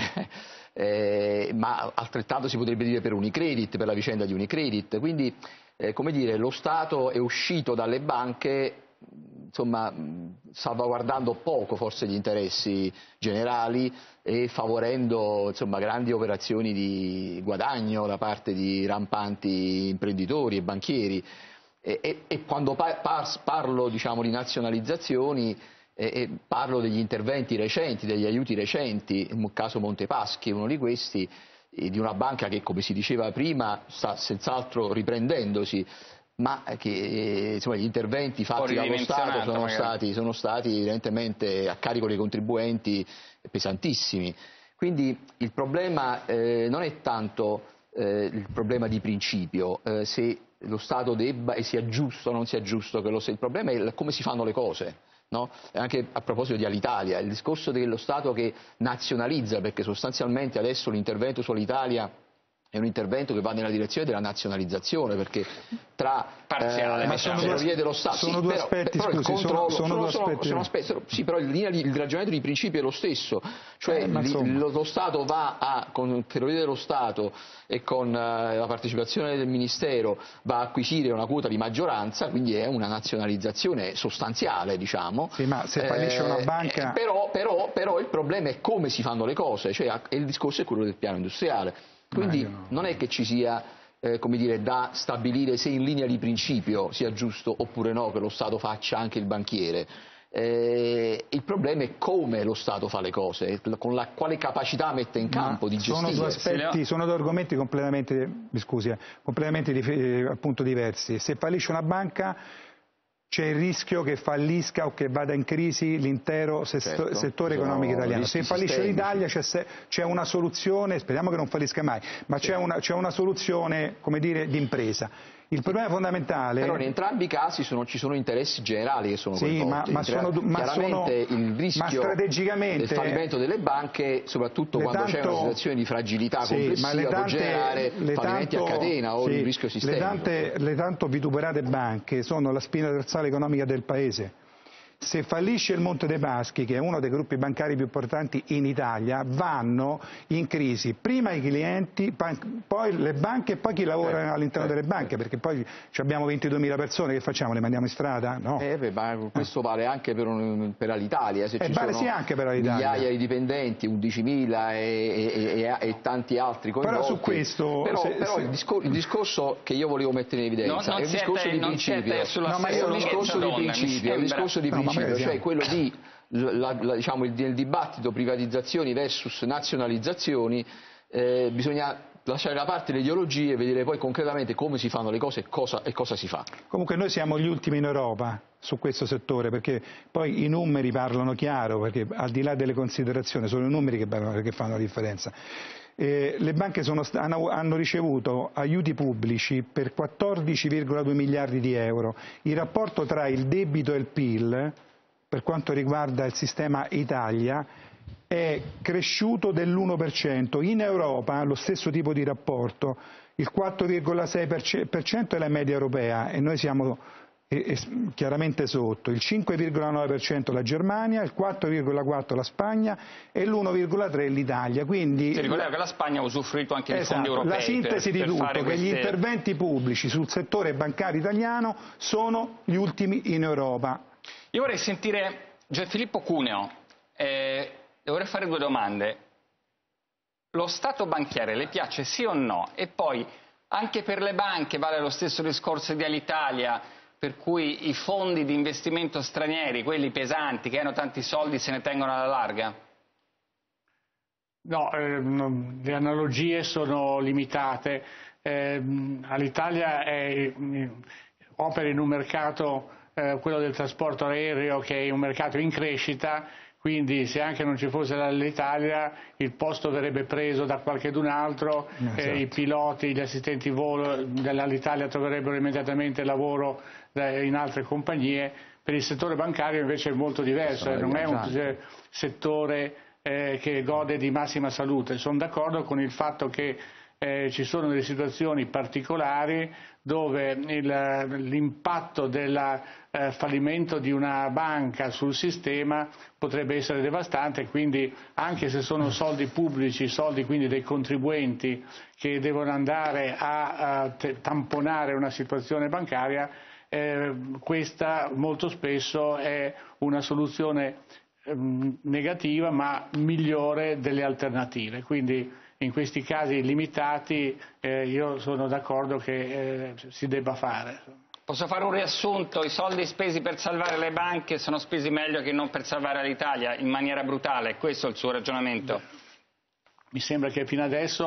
ma altrettanto si potrebbe dire per Unicredit, per la vicenda di Unicredit. Quindi, come dire, lo Stato è uscito dalle banche, insomma, salvaguardando poco forse gli interessi generali e favorendo, insomma, grandi operazioni di guadagno da parte di rampanti imprenditori e banchieri. E quando parlo, diciamo, di nazionalizzazioni, parlo degli interventi recenti, degli aiuti recenti, il caso Montepaschi è uno di questi, di una banca che, come si diceva prima, sta senz'altro riprendendosi, ma che insomma, gli interventi fatti dallo Stato sono stati evidentemente a carico dei contribuenti pesantissimi. Quindi il problema non è tanto il problema di principio, se lo Stato debba e sia giusto o non sia giusto che il problema è come si fanno le cose. No? Anche a proposito di Alitalia, il discorso dello Stato che nazionalizza, perché sostanzialmente adesso l'intervento su Alitalia è un intervento che va nella direzione della nazionalizzazione, perché tra Ferrovie dello Stato sono due aspetti, sì, però il ragionamento di principio è lo stesso, cioè lo Stato va con Ferrovie dello Stato e con la partecipazione del Ministero va a acquisire una quota di maggioranza, quindi è una nazionalizzazione sostanziale, diciamo. Sì, ma se fallisce una banca... Però il problema è come si fanno le cose, cioè il discorso è quello del piano industriale. Quindi non è che ci sia come dire, da stabilire se in linea di principio sia giusto oppure no che lo Stato faccia anche il banchiere. Il problema è come lo Stato fa le cose, con quale capacità mette in campo di gestire. Sono due argomenti completamente appunto diversi. Se fallisce una banca c'è il rischio che fallisca o che vada in crisi l'intero settore economico italiano. Se fallisce l'Italia c'è una soluzione, speriamo che non fallisca mai, ma c'è una soluzione, come dire, di impresa. Il problema fondamentale... Però in entrambi i casi ci sono interessi generali che sono coinvolti. Il rischio del fallimento delle banche, soprattutto quando c'è una situazione di fragilità complessiva, può generare fallimenti a catena o il rischio sistemico. Le tanto vituperate banche sono la spina dorsale economica del Paese. Se fallisce il Monte dei Paschi, che è uno dei gruppi bancari più importanti in Italia, vanno in crisi prima i clienti, poi le banche e poi chi lavora all'interno delle banche, perché poi abbiamo 22.000 persone, che facciamo? Le mandiamo in strada? No. Ma questo vale anche per Alitalia, se ci sono anche per migliaia di dipendenti, 11.000 e tanti altri coinvolti. Però su questo... Però il discorso che io volevo mettere in evidenza è un discorso di principio. È un discorso di principio. Cioè quello di diciamo, il dibattito privatizzazioni versus nazionalizzazioni, bisogna lasciare da parte le ideologie e vedere poi concretamente come si fanno le cose e cosa si fa. Comunque noi siamo gli ultimi in Europa su questo settore, perché poi i numeri parlano chiaro, perché al di là delle considerazioni sono i numeri che fanno la differenza. Le banche hanno ricevuto aiuti pubblici per 14,2 miliardi di euro. Il rapporto tra il debito e il PIL, per quanto riguarda il sistema Italia, è cresciuto dell'1%. In Europa lo stesso tipo di rapporto, il 4,6% è la media europea e noi siamo chiaramente sotto, il 5,9% la Germania, il 4,4% la Spagna e l'1,3% l'Italia. Quindi, ti ricordo che la Spagna ha usufruito anche di fondi europei. La sintesi di tutto è che gli interventi pubblici sul settore bancario italiano sono gli ultimi in Europa. Io vorrei sentire Gianfilippo Cuneo, vorrei fare due domande. Lo Stato banchiere le piace sì o no? E poi anche per le banche vale lo stesso discorso di Alitalia, per cui i fondi di investimento stranieri, quelli pesanti, che hanno tanti soldi, se ne tengono alla larga? No, le analogie sono limitate. Alitalia opera in un mercato, quello del trasporto aereo, che è un mercato in crescita, quindi se anche non ci fosse l'Alitalia il posto verrebbe preso da qualchedun altro, i piloti, gli assistenti volo dell'Alitalia troverebbero immediatamente lavoro in altre compagnie. Per il settore bancario invece è molto diverso, non è un settore che gode di massima salute. Sono d'accordo con il fatto che ci sono delle situazioni particolari dove l'impatto del fallimento di una banca sul sistema potrebbe essere devastante, quindi anche se sono soldi pubblici, soldi quindi dei contribuenti che devono andare a tamponare una situazione bancaria, questa molto spesso è una soluzione negativa ma migliore delle alternative. Quindi in questi casi limitati io sono d'accordo che si debba fare. Posso fare un riassunto? I soldi spesi per salvare le banche sono spesi meglio che non per salvare l'Italia in maniera brutale, questo è il suo ragionamento? Mi sembra che fino adesso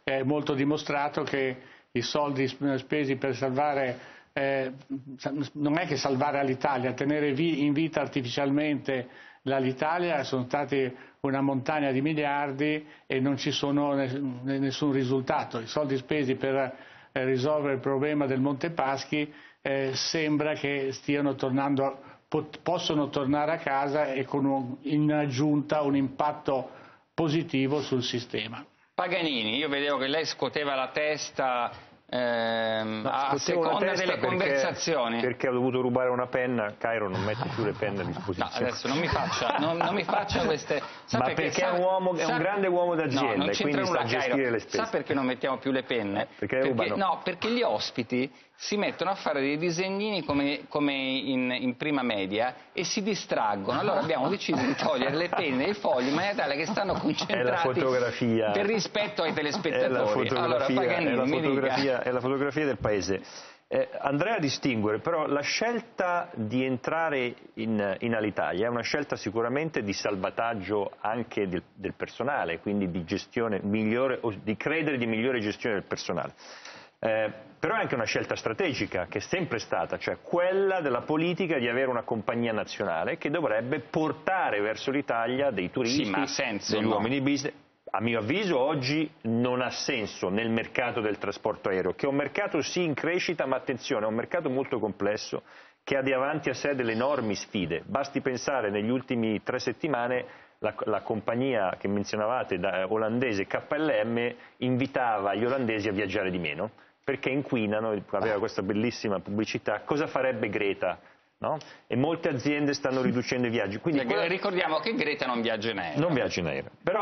è molto dimostrato che i soldi spesi per salvare, non è che salvare l'Italia, tenere in vita artificialmente l'Italia sono stati una montagna di miliardi e non ci sono nessun risultato. I soldi spesi per risolvere il problema del Monte Paschi sembra che stiano tornando, possono tornare a casa e con in aggiunta un impatto positivo sul sistema. Paganini, io vedevo che lei scuoteva la testa a seconda delle conversazioni. Perché ho dovuto rubare una penna, Cairo non mette più le penne a disposizione. No, adesso non mi faccia queste... Ma perché è un grande uomo d'azienda e quindi sa gestire le spese. Sa perché non mettiamo più le penne? Perché gli ospiti si mettono a fare dei disegnini come in prima media e si distraggono. Allora abbiamo deciso di togliere le penne e i fogli in maniera tale che stanno concentrati per rispetto ai telespettatori. È la fotografia del paese. Andrea a distinguere, però la scelta di entrare in Alitalia è una scelta sicuramente di salvataggio anche del personale, quindi di gestione migliore, o di credere di migliore gestione del personale. Però è anche una scelta strategica che è sempre stata, cioè quella della politica di avere una compagnia nazionale che dovrebbe portare verso l'Italia dei turisti, degli uomini di business. A mio avviso oggi non ha senso nel mercato del trasporto aereo, che è un mercato sì in crescita, ma attenzione, è un mercato molto complesso che ha davanti a sé delle enormi sfide. Basti pensare negli ultimi 3 settimane la compagnia che menzionavate, olandese KLM, invitava gli olandesi a viaggiare di meno, perché inquinano, aveva questa bellissima pubblicità, cosa farebbe Greta? No? E molte aziende stanno riducendo i viaggi. Quindi ricordiamo che Greta non viaggia in aereo. Non viaggia in aereo. Però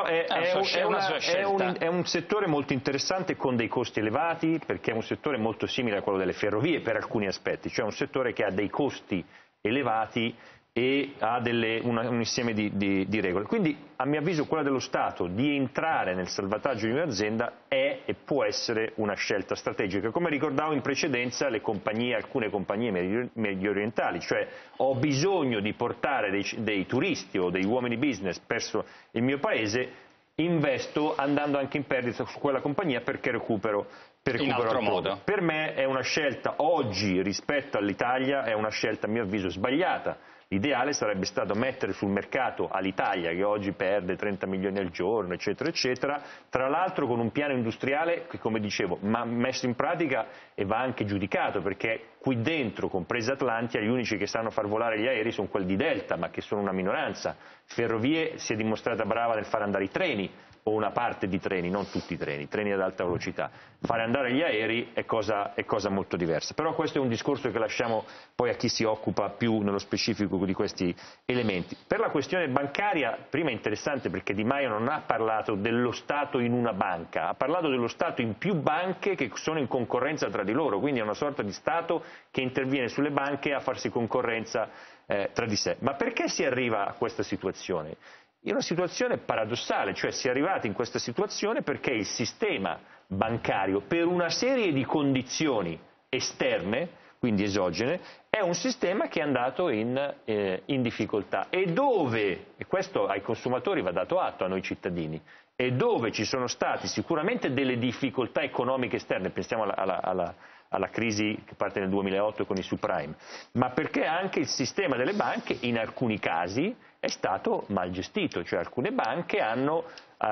è un settore molto interessante con dei costi elevati, perché è un settore molto simile a quello delle ferrovie per alcuni aspetti, cioè un settore che ha dei costi elevati e ha un insieme di regole. Quindi a mio avviso quella dello Stato di entrare nel salvataggio di un'azienda è e può essere una scelta strategica. Come ricordavo in precedenza alcune compagnie medio orientali, cioè ho bisogno di portare dei turisti o degli uomini business verso il mio paese, investo andando anche in perdita su quella compagnia perché recupero in altro modo. Per me è una scelta oggi rispetto all'Italia, è una scelta a mio avviso sbagliata. L'ideale sarebbe stato mettere sul mercato all'Italia, che oggi perde 30 milioni al giorno, eccetera, eccetera, tra l'altro con un piano industriale che, come dicevo, ma messo in pratica e va anche giudicato, perché qui dentro, compresa Atlantia, gli unici che sanno far volare gli aerei sono quelli di Delta, ma che sono una minoranza. Ferrovie si è dimostrata brava nel far andare i treni, o una parte di treni, non tutti i treni ad alta velocità. Fare andare gli aerei è cosa molto diversa. Però questo è un discorso che lasciamo poi a chi si occupa più nello specifico di questi elementi. Per la questione bancaria, prima è interessante perché Di Maio non ha parlato dello Stato in una banca, ha parlato dello Stato in più banche che sono in concorrenza tra di loro, quindi è una sorta di Stato che interviene sulle banche a farsi concorrenza tra di sé. Ma perché si arriva a questa situazione? È una situazione paradossale, cioè si è arrivati in questa situazione perché il sistema bancario, per una serie di condizioni esterne, quindi esogene, è un sistema che è andato in difficoltà e dove, e questo ai consumatori va dato atto, a noi cittadini, e dove ci sono stati sicuramente delle difficoltà economiche esterne, pensiamo alla crisi che parte nel 2008 con i subprime, ma perché anche il sistema delle banche in alcuni casi è stato mal gestito, cioè alcune banche hanno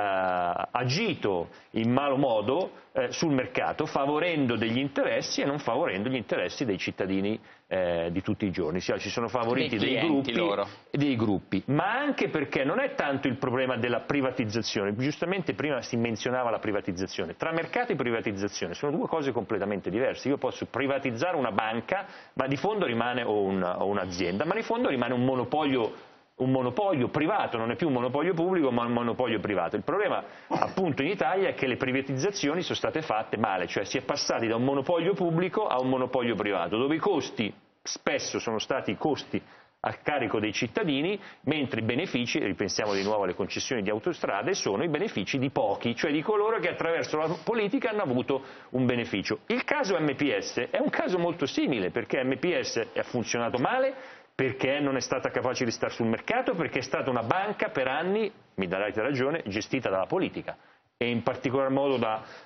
agito in malo modo sul mercato, favorendo degli interessi e non favorendo gli interessi dei cittadini di tutti i giorni. Cioè, ci sono favoriti dei gruppi, ma anche perché non è tanto il problema della privatizzazione, giustamente prima si menzionava la privatizzazione, tra mercato e privatizzazione sono due cose completamente diverse. Io posso privatizzare una banca, ma di fondo rimane, o un'azienda, ma di fondo rimane un monopolio privato, non è più un monopolio pubblico ma un monopolio privato. Il problema appunto in Italia è che le privatizzazioni sono state fatte male, cioè si è passati da un monopolio pubblico a un monopolio privato, dove i costi spesso sono stati costi a carico dei cittadini, mentre i benefici, ripensiamo di nuovo alle concessioni di autostrade, sono i benefici di pochi, cioè di coloro che attraverso la politica hanno avuto un beneficio. Il caso MPS è un caso molto simile, perché MPS ha funzionato male, perché non è stata capace di stare sul mercato, perché è stata una banca per anni, mi darete ragione, gestita dalla politica e in particolar modo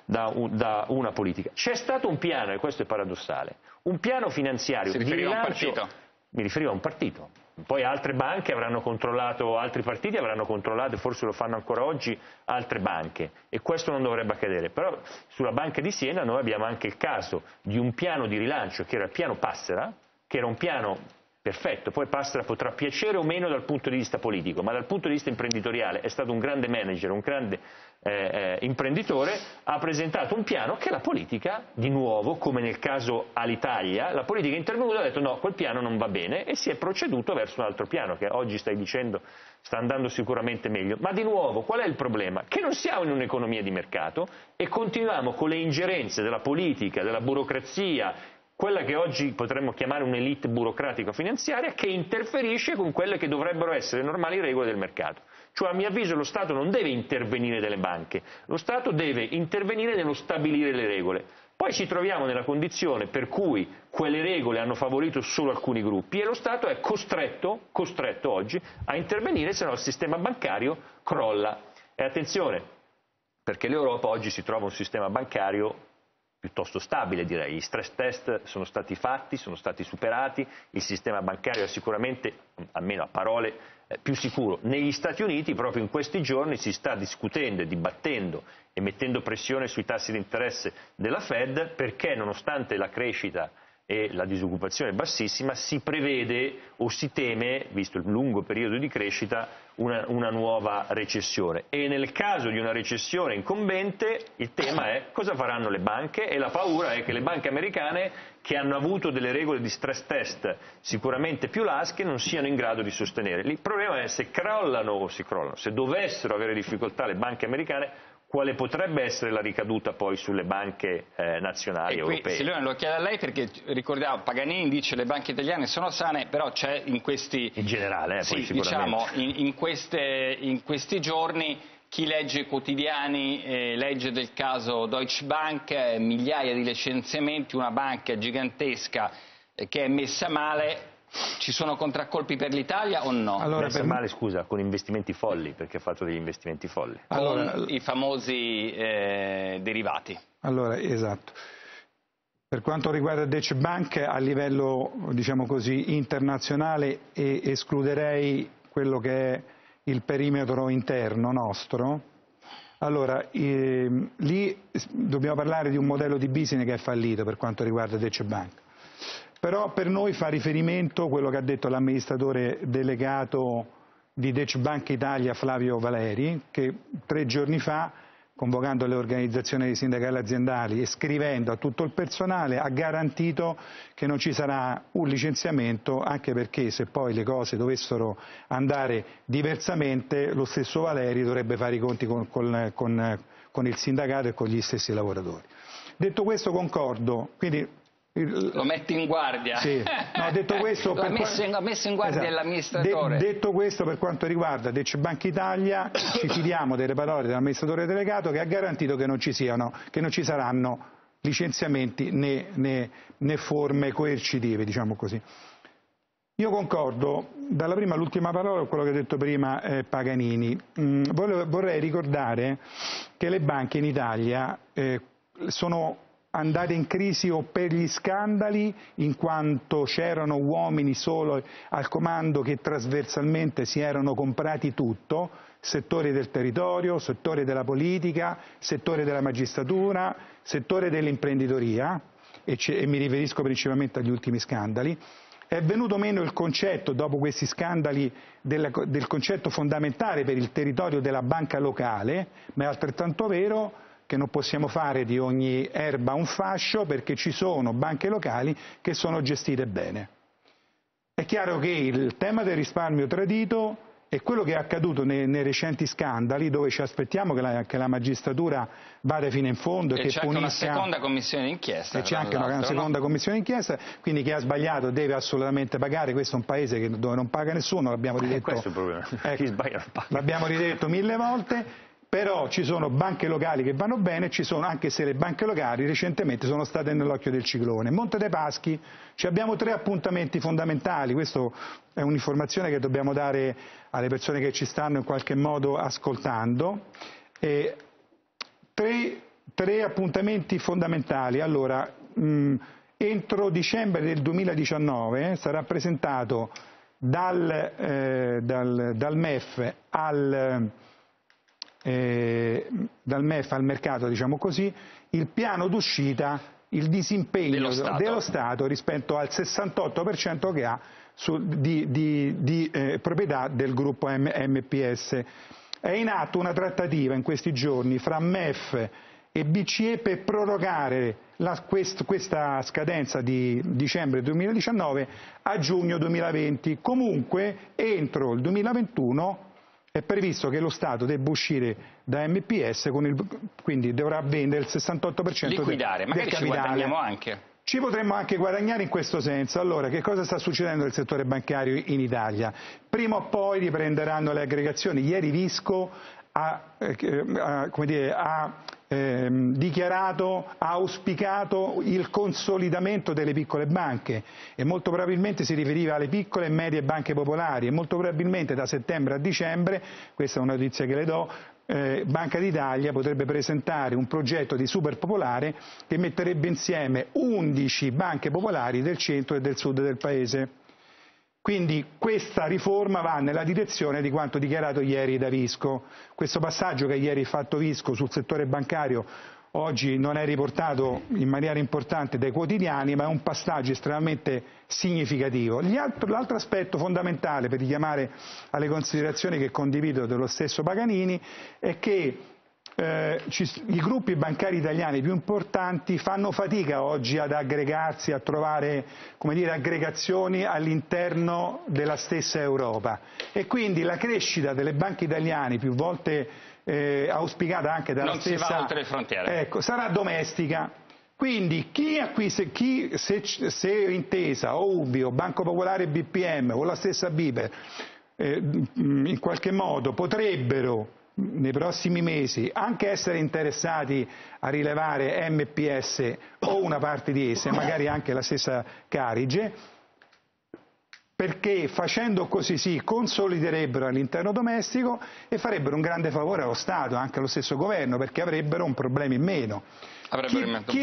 da una politica. C'è stato un piano, e questo è paradossale, un piano finanziario di rilancio. Mi riferivo a un partito. Poi altre banche avranno controllato, altri partiti avranno controllato, e forse lo fanno ancora oggi, altre banche, e questo non dovrebbe accadere. Però sulla Banca di Siena noi abbiamo anche il caso di un piano di rilancio che era il piano Passera, che era un piano perfetto. Poi Passera potrà piacere o meno dal punto di vista politico, ma dal punto di vista imprenditoriale è stato un grande manager, un grande imprenditore. Ha presentato un piano che la politica, di nuovo, come nel caso Alitalia, la politica è intervenuta e ha detto no, quel piano non va bene, e si è proceduto verso un altro piano che oggi stai dicendo sta andando sicuramente meglio. Ma di nuovo, qual è il problema? Che non siamo in un'economia di mercato e continuiamo con le ingerenze della politica, della burocrazia, quella che oggi potremmo chiamare un'elite burocratico-finanziaria, che interferisce con quelle che dovrebbero essere le normali regole del mercato. Cioè, a mio avviso, lo Stato non deve intervenire nelle banche, lo Stato deve intervenire nello stabilire le regole. Poi ci troviamo nella condizione per cui quelle regole hanno favorito solo alcuni gruppi e lo Stato è costretto oggi a intervenire, se no il sistema bancario crolla. E attenzione, perché l'Europa oggi si trova un sistema bancario piuttosto stabile, direi. Gli stress test sono stati fatti, sono stati superati, il sistema bancario è sicuramente, almeno a parole, più sicuro. Negli Stati Uniti proprio in questi giorni si sta discutendo e dibattendo e mettendo pressione sui tassi di interesse della Fed, perché nonostante la crescita e la disoccupazione bassissima si prevede o si teme, visto il lungo periodo di crescita, una nuova recessione. E nel caso di una recessione incombente il tema è cosa faranno le banche, e la paura è che le banche americane, che hanno avuto delle regole di stress test sicuramente più lasche, non siano in grado di sostenere. Il problema è se crollano o si crollano, se dovessero avere difficoltà le banche americane, quale potrebbe essere la ricaduta poi sulle banche nazionali europee? Silvio, lo chiedo a lei perché ricordiamo, Paganini dice che le banche italiane sono sane, però c'è in questi... In generale, sì, poi sicuramente. Diciamo, in questi giorni chi legge i quotidiani legge del caso Deutsche Bank, migliaia di licenziamenti, una banca gigantesca che è messa male. Ci sono contraccolpi per l'Italia o no? Allora, messa male, scusa, con investimenti folli, perché ha fatto degli investimenti folli. Con i famosi derivati. Allora, esatto. Per quanto riguarda Deutsche Bank, a livello, diciamo così, internazionale, escluderei quello che è il perimetro interno nostro. Allora, lì dobbiamo parlare di un modello di business che è fallito per quanto riguarda Deutsche Bank. Però per noi fa riferimento a quello che ha detto l'amministratore delegato di Deutsche Bank Italia, Flavio Valeri, che 3 giorni fa, convocando le organizzazioni sindacali aziendali e scrivendo a tutto il personale, ha garantito che non ci sarà un licenziamento, anche perché se poi le cose dovessero andare diversamente, lo stesso Valeri dovrebbe fare i conti con il sindacato e con gli stessi lavoratori. Detto questo, concordo. Quindi, lo metti in guardia. Sì. No, detto questo, ha messo in guardia esatto. l'amministratore. Detto questo, per quanto riguarda Deutsche Bank Italia, ci fidiamo delle parole dell'amministratore delegato, che ha garantito che non ci saranno licenziamenti né forme coercitive, diciamo così. Io concordo dalla prima all'ultima parola con quello che ha detto prima Paganini. Vorrei ricordare che le banche in Italia sono andate in crisi o per gli scandali, in quanto c'erano uomini solo al comando che trasversalmente si erano comprati tutto, settori del territorio, settori della politica, settori della magistratura, settore dell'imprenditoria, e mi riferisco principalmente agli ultimi scandali. È venuto meno il concetto, dopo questi scandali, del concetto fondamentale per il territorio della banca locale, ma è altrettanto vero che non possiamo fare di ogni erba un fascio, perché ci sono banche locali che sono gestite bene. È chiaro che il tema del risparmio tradito è quello che è accaduto nei recenti scandali, dove ci aspettiamo che la magistratura vada fino in fondo e che c'è anche una seconda commissione d'inchiesta. E c'è anche una seconda commissione d'inchiesta, quindi chi ha sbagliato deve assolutamente pagare. Questo è un paese dove non paga nessuno, l'abbiamo ridetto, questo è il problema. Chi sbaglia non paga. L'abbiamo ridetto 1000 volte. Però ci sono banche locali che vanno bene, anche se le banche locali recentemente sono state nell'occhio del ciclone. Monte dei Paschi, abbiamo 3 appuntamenti fondamentali, questa è un'informazione che dobbiamo dare alle persone che ci stanno in qualche modo ascoltando. tre appuntamenti fondamentali. Allora, entro dicembre del 2019 sarà presentato dal MEF al mercato, diciamo così, il piano d'uscita, il disimpegno dello Stato rispetto al 68% che ha di proprietà del gruppo MPS. È in atto una trattativa in questi giorni fra MEF e BCE per prorogare questa scadenza di dicembre 2019 a giugno 2020. Comunque entro il 2021 è previsto che lo Stato debba uscire da MPS, quindi dovrà vendere il 68% liquidare, magari del capitale. Ci guadagniamo anche. Ci potremmo anche guadagnare in questo senso. Allora, che cosa sta succedendo nel settore bancario in Italia? Prima o poi riprenderanno le aggregazioni. Ieri Visco ha dichiarato, ha auspicato il consolidamento delle piccole banche e molto probabilmente si riferiva alle piccole e medie banche popolari e molto probabilmente da settembre a dicembre, questa è una notizia che le do, Banca d'Italia potrebbe presentare un progetto di super popolare che metterebbe insieme 11 banche popolari del centro e del sud del paese. Quindi questa riforma va nella direzione di quanto dichiarato ieri da Visco. Questo passaggio che ieri ha fatto Visco sul settore bancario oggi non è riportato in maniera importante dai quotidiani, ma è un passaggio estremamente significativo. L'altro aspetto fondamentale, per richiamare alle considerazioni che condivido dello stesso Paganini, è che i gruppi bancari italiani più importanti fanno fatica oggi ad aggregarsi, a trovare, come dire, aggregazioni all'interno della stessa Europa e quindi la crescita delle banche italiane, più volte auspicata anche dalla non stessa, si va oltre le frontiere. Ecco, sarà domestica. Quindi se Intesa o UBI o Banco Popolare BPM o la stessa BPER in qualche modo potrebbero nei prossimi mesi anche essere interessati a rilevare MPS o una parte di esse, magari anche la stessa Carige, perché facendo così si consoliderebbero all'interno domestico e farebbero un grande favore allo Stato, anche allo stesso governo, perché avrebbero un problema in meno. Chi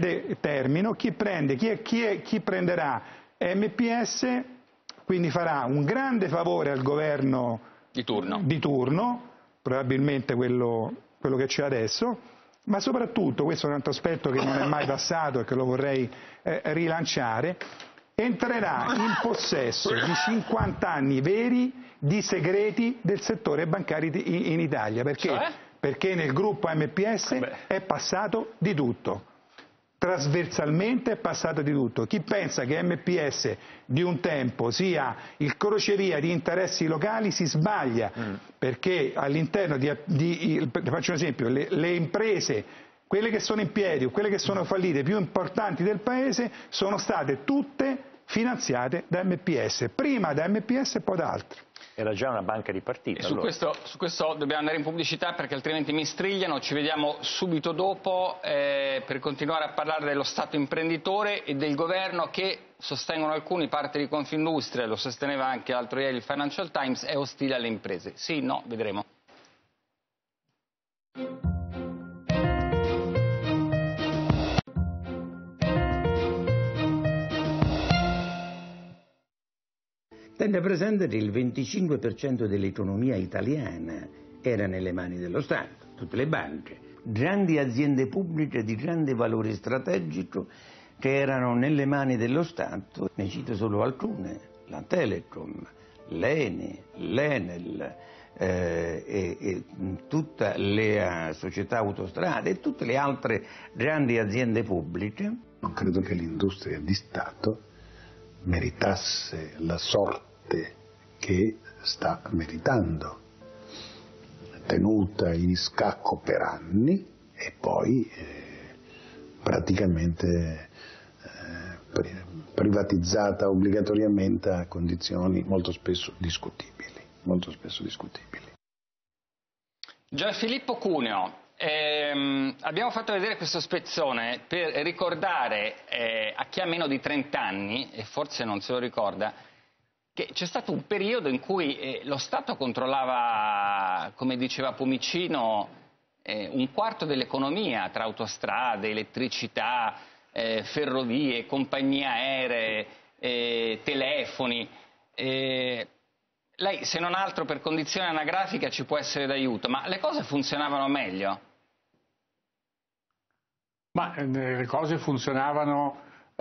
prenderà MPS quindi farà un grande favore al governo di turno, probabilmente quello che c'è adesso, ma soprattutto, questo è un altro aspetto che non è mai passato e che lo vorrei rilanciare, entrerà in possesso di 50 anni veri di segreti del settore bancario in Italia, perché nel gruppo MPS è passato di tutto. Trasversalmente è passato di tutto. Chi pensa che MPS di un tempo sia il crocevia di interessi locali si sbaglia, perché all'interno faccio un esempio, le imprese, quelle che sono in piedi o quelle che sono fallite più importanti del paese sono state tutte finanziate da MPS, prima da MPS e poi da altri. Era già una banca di partita. Su questo dobbiamo andare in pubblicità perché altrimenti mi strigliano. Ci vediamo subito dopo per continuare a parlare dello Stato imprenditore e del governo che, sostengono alcuni, parte di Confindustria, lo sosteneva anche l'altro ieri il Financial Times, è ostile alle imprese. Sì, no, vedremo. Tenne presente che il 25% dell'economia italiana era nelle mani dello Stato, tutte le banche, grandi aziende pubbliche di grande valore strategico che erano nelle mani dello Stato, ne cito solo alcune, la Telecom, l'ENI, l'Enel e tutte le società autostrade e tutte le altre grandi aziende pubbliche. Non credo che l'industria di Stato meritasse la sorte che sta meritando, tenuta in scacco per anni e poi praticamente privatizzata obbligatoriamente a condizioni molto spesso discutibili. Gianfilippo Cuneo, abbiamo fatto vedere questo spezzone per ricordare a chi ha meno di 30 anni, e forse non se lo ricorda, che c'è stato un periodo in cui lo Stato controllava, come diceva Pomicino, un quarto dell'economia tra autostrade, elettricità, ferrovie, compagnie aeree, telefoni. Lei, se non altro per condizione anagrafica, ci può essere d'aiuto, ma le cose funzionavano meglio? Ma le cose funzionavano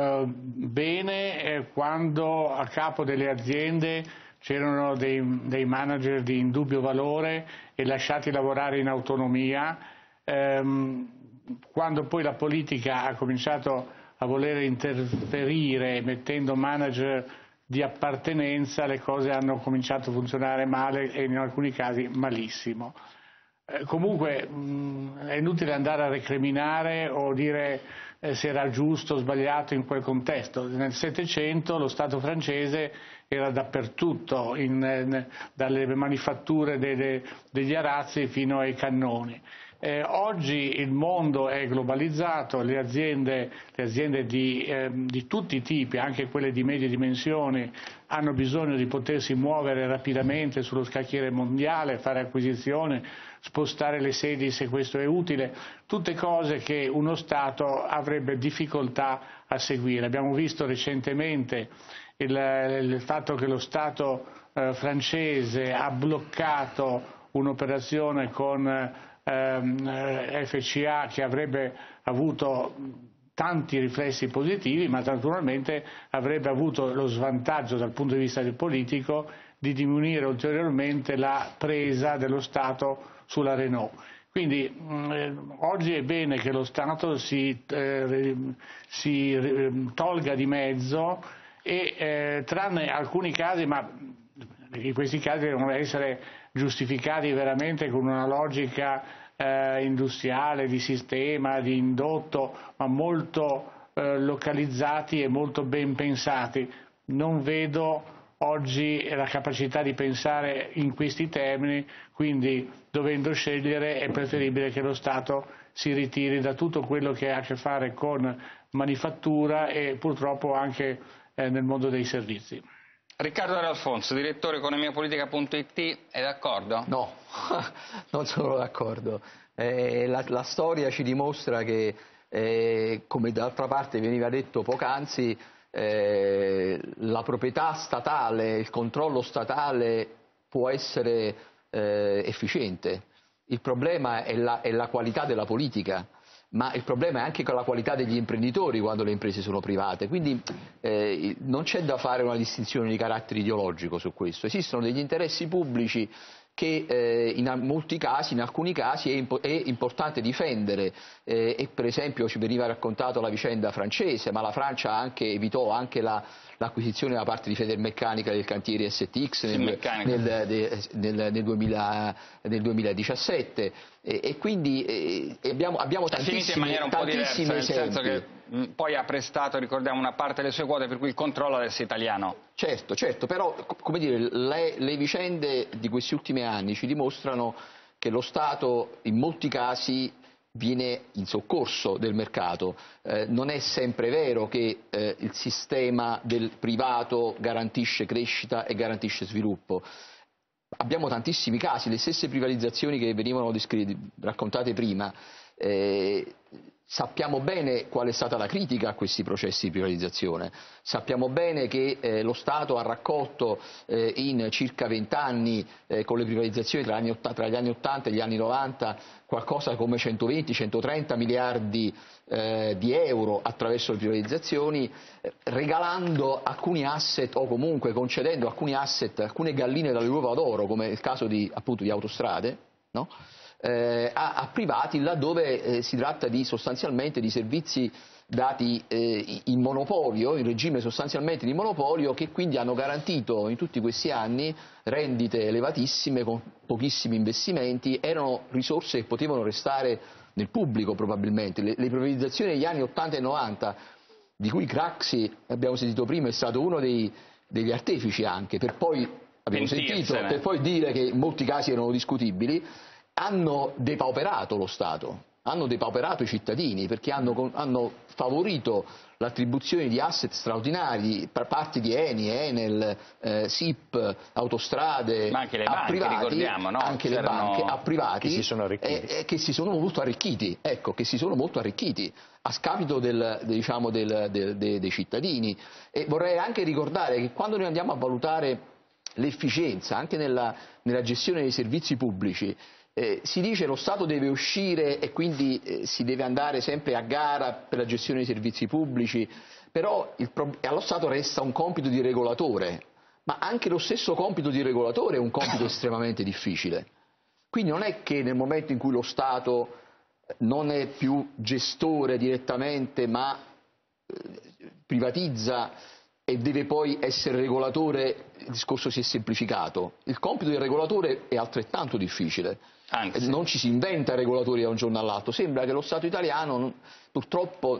bene quando a capo delle aziende c'erano dei manager di indubbio valore e lasciati lavorare in autonomia. Quando poi la politica ha cominciato a voler interferire mettendo manager di appartenenza, le cose hanno cominciato a funzionare male e in alcuni casi malissimo. Comunque è inutile andare a recriminare o dire se era giusto o sbagliato in quel contesto. Nel Settecento lo Stato francese era dappertutto, dalle manifatture degli arazzi fino ai cannoni. Oggi il mondo è globalizzato, le aziende di tutti i tipi, anche quelle di medie dimensioni, hanno bisogno di potersi muovere rapidamente sullo scacchiere mondiale, fare acquisizioni, spostare le sedi se questo è utile, tutte cose che uno Stato avrebbe difficoltà a seguire. Abbiamo visto recentemente il fatto che lo Stato francese ha bloccato un'operazione con FCA che avrebbe avuto tanti riflessi positivi, ma naturalmente avrebbe avuto lo svantaggio dal punto di vista politico di diminuire ulteriormente la presa dello Stato sulla Renault. Quindi oggi è bene che lo Stato si tolga di mezzo e tranne alcuni casi, ma in questi casi devono essere giustificati veramente con una logica industriale, di sistema, di indotto, ma molto localizzati e molto ben pensati. Non vedo oggi la capacità di pensare in questi termini, quindi dovendo scegliere è preferibile che lo Stato si ritiri da tutto quello che ha a che fare con manifattura e purtroppo anche nel mondo dei servizi. Riccardo De Alfonso, direttore economiapolitica.it, è d'accordo? No, non sono d'accordo. La storia ci dimostra che, come d'altra parte veniva detto poc'anzi, la proprietà statale, il controllo statale può essere efficiente. Il problema è la qualità della politica, ma il problema è anche con la qualità degli imprenditori quando le imprese sono private. Quindi non c'è da fare una distinzione di carattere ideologico su questo. Esistono degli interessi pubblici che in molti casi, in alcuni casi è importante difendere e per esempio ci veniva raccontato la vicenda francese, ma la Francia evitò anche l'acquisizione da parte di Federmeccanica del cantiere STX nel 2017 e quindi abbiamo tantissimi esempi. Nel senso che poi ha prestato, ricordiamo, una parte delle sue quote per cui il controllo adesso è italiano. Certo, però come dire, le vicende di questi ultimi anni ci dimostrano che lo Stato in molti casi viene in soccorso del mercato. Non è sempre vero che il sistema del privato garantisce crescita e garantisce sviluppo. Abbiamo tantissimi casi, le stesse privatizzazioni che venivano raccontate prima. Sappiamo bene qual è stata la critica a questi processi di privatizzazione, sappiamo bene che lo Stato ha raccolto in circa 20 anni con le privatizzazioni tra gli anni 80 e gli anni 90 qualcosa come 120-130 miliardi di euro attraverso le privatizzazioni, regalando alcuni asset o comunque concedendo alcuni asset, alcune galline dall'uovo d'oro, come il caso appunto di Autostrade, no? A privati laddove si tratta sostanzialmente di servizi dati in monopolio, in regime sostanzialmente di monopolio, che quindi hanno garantito in tutti questi anni rendite elevatissime con pochissimi investimenti. Erano risorse che potevano restare nel pubblico probabilmente. Le privatizzazioni degli anni 80 e 90, di cui Craxi, abbiamo sentito prima, è stato uno degli artefici anche, per poi dire che in molti casi erano discutibili, hanno depauperato lo Stato. hanno depauperato i cittadini, perché hanno favorito l'attribuzione di asset straordinari per parte di Eni, Enel, SIP, autostrade, ma anche le a banche, privati, ricordiamo, no? anche le banche a privati che si sono arricchiti. Che si sono molto arricchiti, ecco, che si sono molto arricchiti a scapito dei cittadini. E vorrei anche ricordare che quando noi andiamo a valutare l'efficienza anche nella gestione dei servizi pubblici, si dice lo Stato deve uscire e quindi si deve andare sempre a gara per la gestione dei servizi pubblici, però allo Stato resta un compito di regolatore, ma anche lo stesso compito di regolatore è un compito estremamente difficile. Quindi non è che nel momento in cui lo Stato non è più gestore direttamente ma privatizza e deve poi essere regolatore, il discorso si è semplificato. Il compito del regolatore è altrettanto difficile. Anzi. Non ci si inventa regolatori da un giorno all'altro. Sembra che lo Stato italiano purtroppo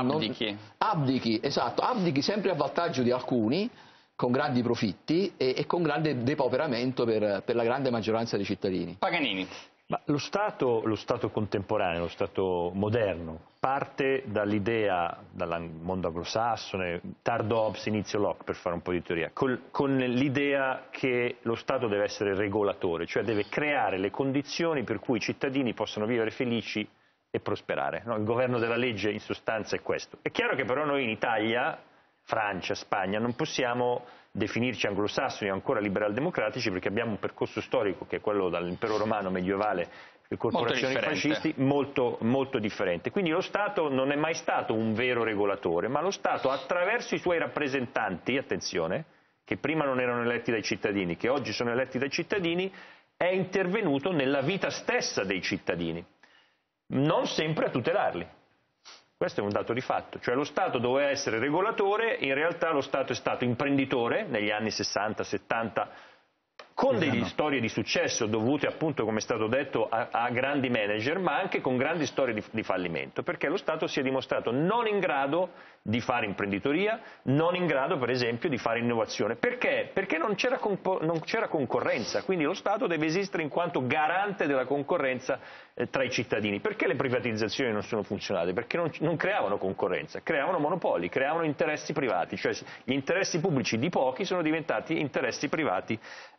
abdichi sempre a vantaggio di alcuni con grandi profitti e con grande depauperamento per la grande maggioranza dei cittadini. Paganini. Ma lo Stato contemporaneo, lo Stato moderno, parte dall'idea, dal mondo anglosassone, tardo Hobbes, inizio Locke, per fare un po' di teoria, con l'idea che lo Stato deve essere regolatore, cioè deve creare le condizioni per cui i cittadini possano vivere felici e prosperare. No? Il governo della legge in sostanza è questo. È chiaro che però noi in Italia, Francia, Spagna, non possiamo definirci anglosassoni o ancora liberal-democratici perché abbiamo un percorso storico che è quello dall'impero romano medievale, le corporazioni fascisti, molto differente. Quindi lo Stato non è mai stato un vero regolatore, ma lo Stato attraverso i suoi rappresentanti, attenzione, che prima non erano eletti dai cittadini, che oggi sono eletti dai cittadini, è intervenuto nella vita stessa dei cittadini, non sempre a tutelarli. Questo è un dato di fatto, cioè lo Stato doveva essere regolatore, in realtà lo Stato è stato imprenditore negli anni 60-70 con delle storie di successo dovute appunto, come è stato detto, a grandi manager, ma anche con grandi storie di fallimento, perché lo Stato si è dimostrato non in grado di fare imprenditoria, non in grado per esempio di fare innovazione. Perché? Perché non c'era concorrenza, quindi lo Stato deve esistere in quanto garante della concorrenza tra i cittadini. Perché le privatizzazioni non sono funzionate? Perché non creavano concorrenza, creavano monopoli, creavano interessi privati, cioè gli interessi pubblici di pochi sono diventati interessi privati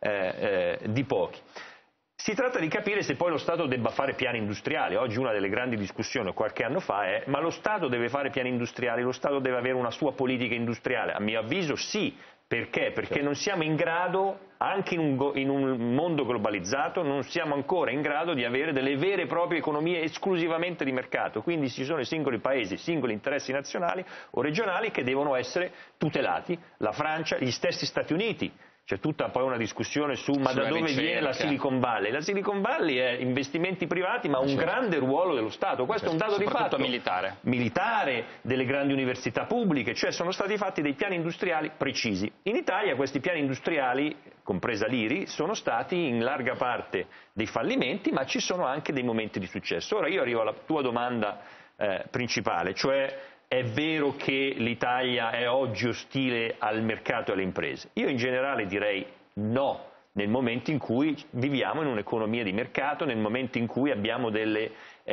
di pochi. Si tratta di capire se poi lo Stato debba fare piani industriali. Oggi una delle grandi discussioni qualche anno fa è: ma lo Stato deve fare piani industriali, lo Stato deve avere una sua politica industriale? A mio avviso sì. Perché? Perché non siamo in grado, anche in un mondo globalizzato, non siamo ancora in grado di avere delle vere e proprie economie esclusivamente di mercato. Quindi ci sono i singoli paesi, singoli interessi nazionali o regionali che devono essere tutelati. La Francia, gli stessi Stati Uniti. C'è tutta poi una discussione su ma da dove viene la Silicon Valley. La Silicon Valley è investimenti privati ma un grande ruolo dello Stato, questo è un dato di fatto. Militare, delle grandi università pubbliche, cioè sono stati fatti dei piani industriali precisi. In Italia questi piani industriali, compresa l'IRI, sono stati in larga parte dei fallimenti, ma ci sono anche dei momenti di successo. Ora io arrivo alla tua domanda principale, cioè: è vero che l'Italia è oggi ostile al mercato e alle imprese? Io in generale direi no, nel momento in cui viviamo in un'economia di mercato, nel momento in cui abbiamo delle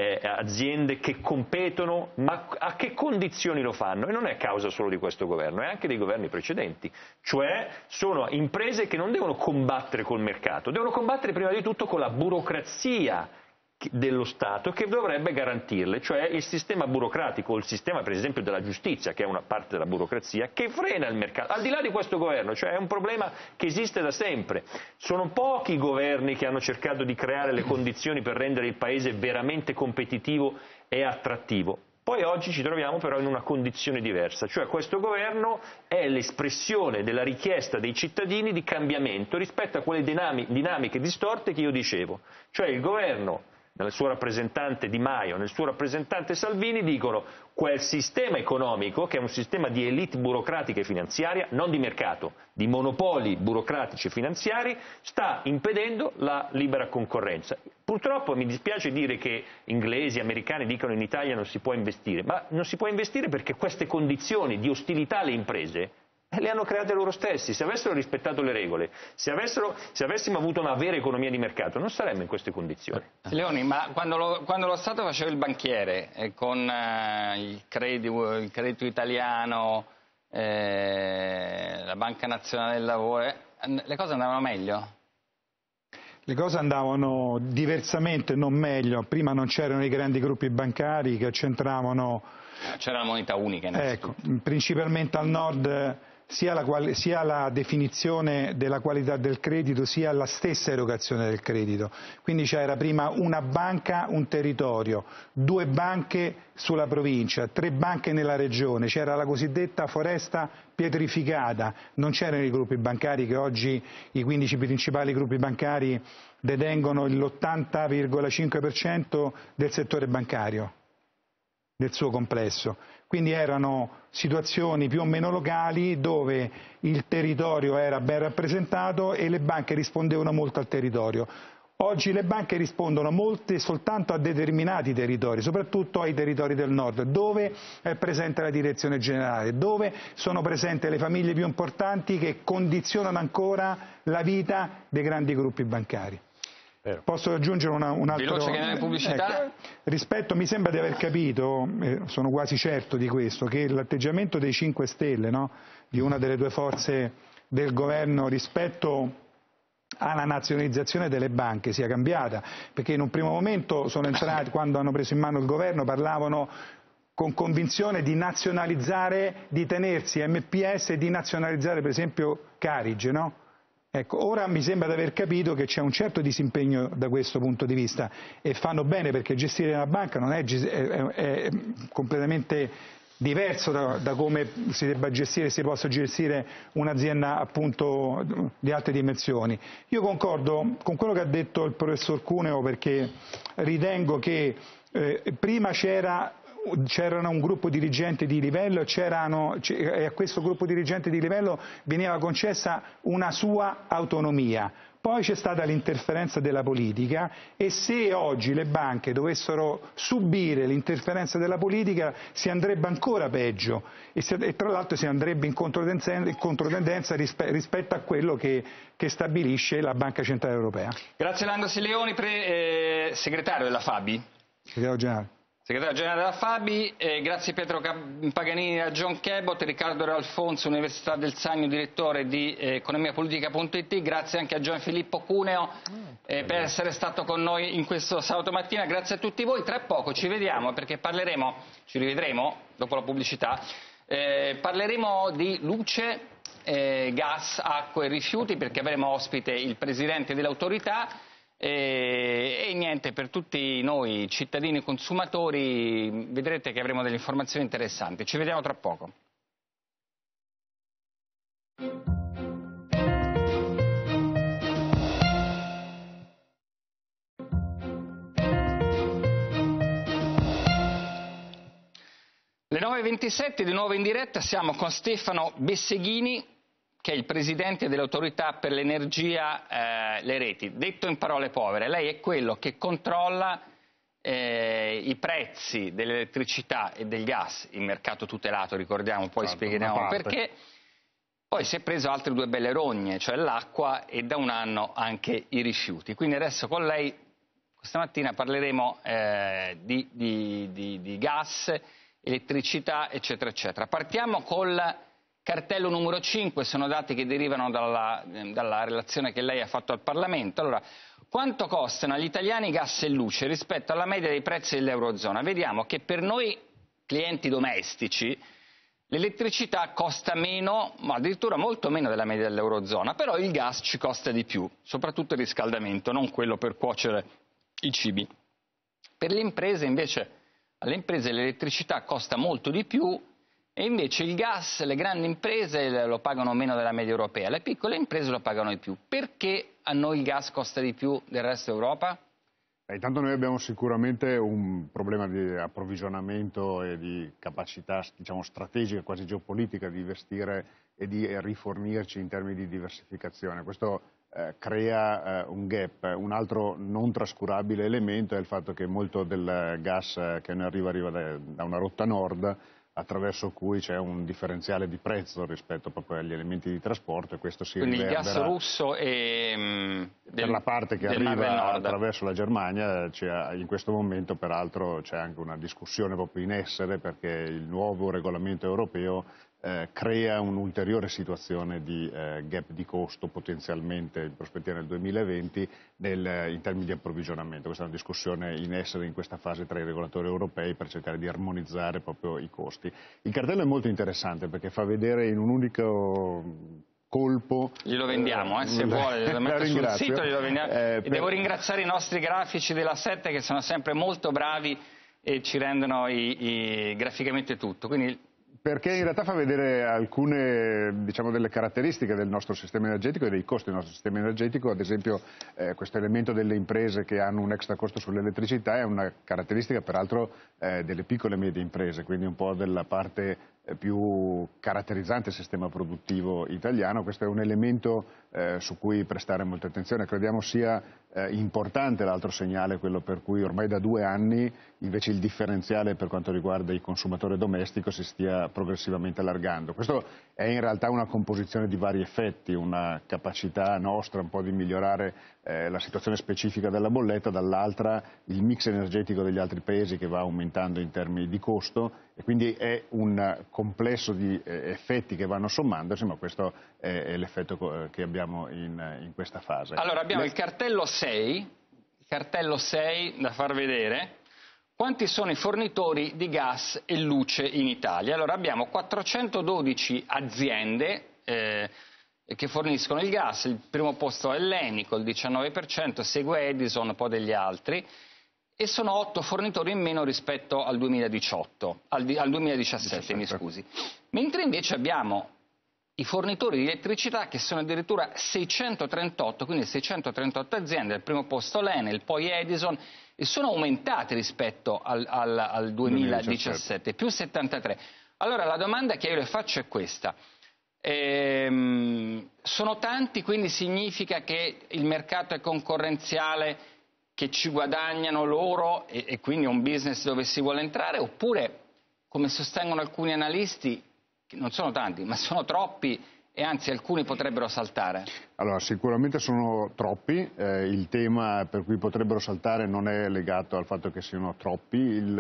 aziende che competono, ma a che condizioni lo fanno? E non è causa solo di questo governo, è anche dei governi precedenti, cioè sono imprese che non devono combattere col mercato, devono combattere prima di tutto con la burocrazia dello Stato che dovrebbe garantirle, cioè il sistema burocratico o il sistema per esempio della giustizia, che è una parte della burocrazia, che frena il mercato, al di là di questo governo, cioè è un problema che esiste da sempre. Sono pochi i governi che hanno cercato di creare le condizioni per rendere il paese veramente competitivo e attrattivo. Poi oggi ci troviamo però in una condizione diversa, cioè questo governo è l'espressione della richiesta dei cittadini di cambiamento rispetto a quelle dinamiche distorte che io dicevo, cioè il governo nel suo rappresentante Di Maio, nel suo rappresentante Salvini dicono: quel sistema economico, che è un sistema di elite burocratica e finanziaria, non di mercato, di monopoli burocratici e finanziari, sta impedendo la libera concorrenza. Purtroppo mi dispiace dire che inglesi, americani dicono in Italia non si può investire, ma non si può investire perché queste condizioni di ostilità alle imprese Le hanno create loro stessi. Se avessero rispettato le regole, se avessimo avuto una vera economia di mercato, non saremmo in queste condizioni. Leoni, ma quando lo Stato faceva il banchiere con il credito italiano, la Banca Nazionale del Lavoro, le cose andavano meglio? Le cose andavano diversamente, non meglio. Prima non c'erano i grandi gruppi bancari che centravano... C'era la moneta unica. Ecco, principalmente al nord sia la definizione della qualità del credito sia la stessa erogazione del credito. Quindi c'era prima una banca, un territorio, 2 banche sulla provincia, 3 banche nella regione, c'era la cosiddetta foresta pietrificata, non c'erano i gruppi bancari che oggi i 15 principali gruppi bancari detengono l'80,5% del settore bancario, del suo complesso. Quindi erano situazioni più o meno locali dove il territorio era ben rappresentato e le banche rispondevano molto al territorio. Oggi le banche rispondono molte soltanto a determinati territori, soprattutto ai territori del nord, dove è presente la direzione generale, dove sono presenti le famiglie più importanti che condizionano ancora la vita dei grandi gruppi bancari. Posso aggiungere un altro... Veloce che nelle pubblicità? Rispetto, mi sembra di aver capito, sono quasi certo di questo, che l'atteggiamento dei 5 Stelle, no? Di una delle 2 forze del governo rispetto alla nazionalizzazione delle banche sia cambiata, perché in un primo momento sono entrati, quando hanno preso in mano il governo, parlavano con convinzione di nazionalizzare, di tenersi MPS e di nazionalizzare per esempio Carige, no? Ecco, ora mi sembra di aver capito che c'è un certo disimpegno da questo punto di vista e fanno bene, perché gestire una banca non è completamente diverso da come si debba gestire, si possa gestire un'azienda appunto di alte dimensioni. Io concordo con quello che ha detto il professor Cuneo, perché ritengo che prima c'erano un gruppo dirigente di livello e a questo gruppo dirigente di livello veniva concessa una sua autonomia. Poi c'è stata l'interferenza della politica e se oggi le banche dovessero subire l'interferenza della politica si andrebbe ancora peggio e tra l'altro si andrebbe in controtendenza rispetto a quello che stabilisce la Banca Centrale Europea. Grazie Lando Sileoni, segretario della Fabi. Segretario generale. Segretario generale della Fabi, grazie Pietro Paganini da John Cabot, Riccardo Ralfonso, Università del Sannio, direttore di economiapolitica.it, grazie anche a Gianfilippo Cuneo per essere stato con noi in questo sabato mattina, grazie a tutti voi, tra poco ci vediamo perché ci rivedremo dopo la pubblicità, parleremo di luce, gas, acqua e rifiuti perché avremo ospite il presidente dell'autorità. E niente, per tutti noi cittadini e consumatori vedrete che avremo delle informazioni interessanti. Ci vediamo tra poco. Le 9:27 di nuovo in diretta, siamo con Stefano Besseghini, che è il presidente dell'autorità per l'energia, le reti. Detto in parole povere, lei è quello che controlla i prezzi dell'elettricità e del gas, il mercato tutelato, ricordiamo, poi spiegheremo perché. Poi si è preso altre 2 belle rogne, cioè l'acqua e da un anno anche i rifiuti. Quindi adesso con lei, questa mattina, parleremo di gas, elettricità, eccetera, eccetera. Partiamo col cartello numero 5, sono dati che derivano dalla relazione che lei ha fatto al Parlamento. Allora, quanto costano agli italiani gas e luce rispetto alla media dei prezzi dell'Eurozona? Vediamo che per noi clienti domestici l'elettricità costa meno, ma addirittura molto meno della media dell'Eurozona, però il gas ci costa di più, soprattutto il riscaldamento, non quello per cuocere i cibi. Per le imprese invece, alle imprese l'elettricità costa molto di più, e invece il gas, le grandi imprese lo pagano meno della media europea, le piccole imprese lo pagano di più. Perché a noi il gas costa di più del resto d'Europa? Intanto noi abbiamo sicuramente un problema di approvvigionamento e di capacità, diciamo, strategica, quasi geopolitica, di investire e di rifornirci in termini di diversificazione. Questo crea un gap. Un altro non trascurabile elemento è il fatto che molto del gas che ne arriva da una rotta nord, attraverso cui c'è un differenziale di prezzo rispetto proprio agli elementi di trasporto, e questo si Quindi riverbera. il gas russo e Per la parte che arriva attraverso la Germania, in questo momento peraltro c'è anche una discussione proprio in essere, perché il nuovo regolamento europeo crea un'ulteriore situazione di gap di costo potenzialmente in prospettiva nel 2020 in termini di approvvigionamento. Questa è una discussione in essere in questa fase tra i regolatori europei per cercare di armonizzare proprio i costi. Il cartello è molto interessante perché fa vedere in un unico colpo. Glielo vendiamo, se vuole, lo metto sul sito, glielo vendiamo. E devo ringraziare i nostri grafici della 7 che sono sempre molto bravi e ci rendono graficamente tutto. Quindi, perché in realtà fa vedere alcune, diciamo, delle caratteristiche del nostro sistema energetico e dei costi del nostro sistema energetico. Ad esempio questo elemento delle imprese che hanno un extra costo sull'elettricità è una caratteristica peraltro delle piccole e medie imprese, quindi un po' della parte più caratterizzante il sistema produttivo italiano. Questo è un elemento su cui prestare molta attenzione. Crediamo sia importante l'altro segnale, quello per cui ormai da 2 anni invece il differenziale per quanto riguarda il consumatore domestico si stia progressivamente allargando. Questo è in realtà una composizione di vari effetti, una capacità nostra un po' di migliorare la situazione specifica della bolletta, dall'altra il mix energetico degli altri paesi che va aumentando in termini di costo, e quindi è un complesso di effetti che vanno sommandosi, ma questo è l'effetto che abbiamo in questa fase. Allora abbiamo il cartello 6 da far vedere. Quanti sono i fornitori di gas e luce in Italia? Allora abbiamo 412 aziende che forniscono il gas, il primo posto è l'Enico, il 19%, segue Edison, poi degli altri, e sono 8 fornitori in meno rispetto al 2018, al 2017, mi scusi. Mentre invece abbiamo i fornitori di elettricità che sono addirittura 638, quindi 638 aziende, al primo posto l'Enel, poi Edison, e sono aumentati rispetto al 2017, più 73. Allora la domanda che io le faccio è questa. Sono tanti, quindi significa che il mercato è concorrenziale, che ci guadagnano loro e quindi è un business dove si vuole entrare, oppure, come sostengono alcuni analisti, che non sono tanti, ma sono troppi e anzi alcuni potrebbero saltare? Allora, sicuramente sono troppi, il tema per cui potrebbero saltare non è legato al fatto che siano troppi,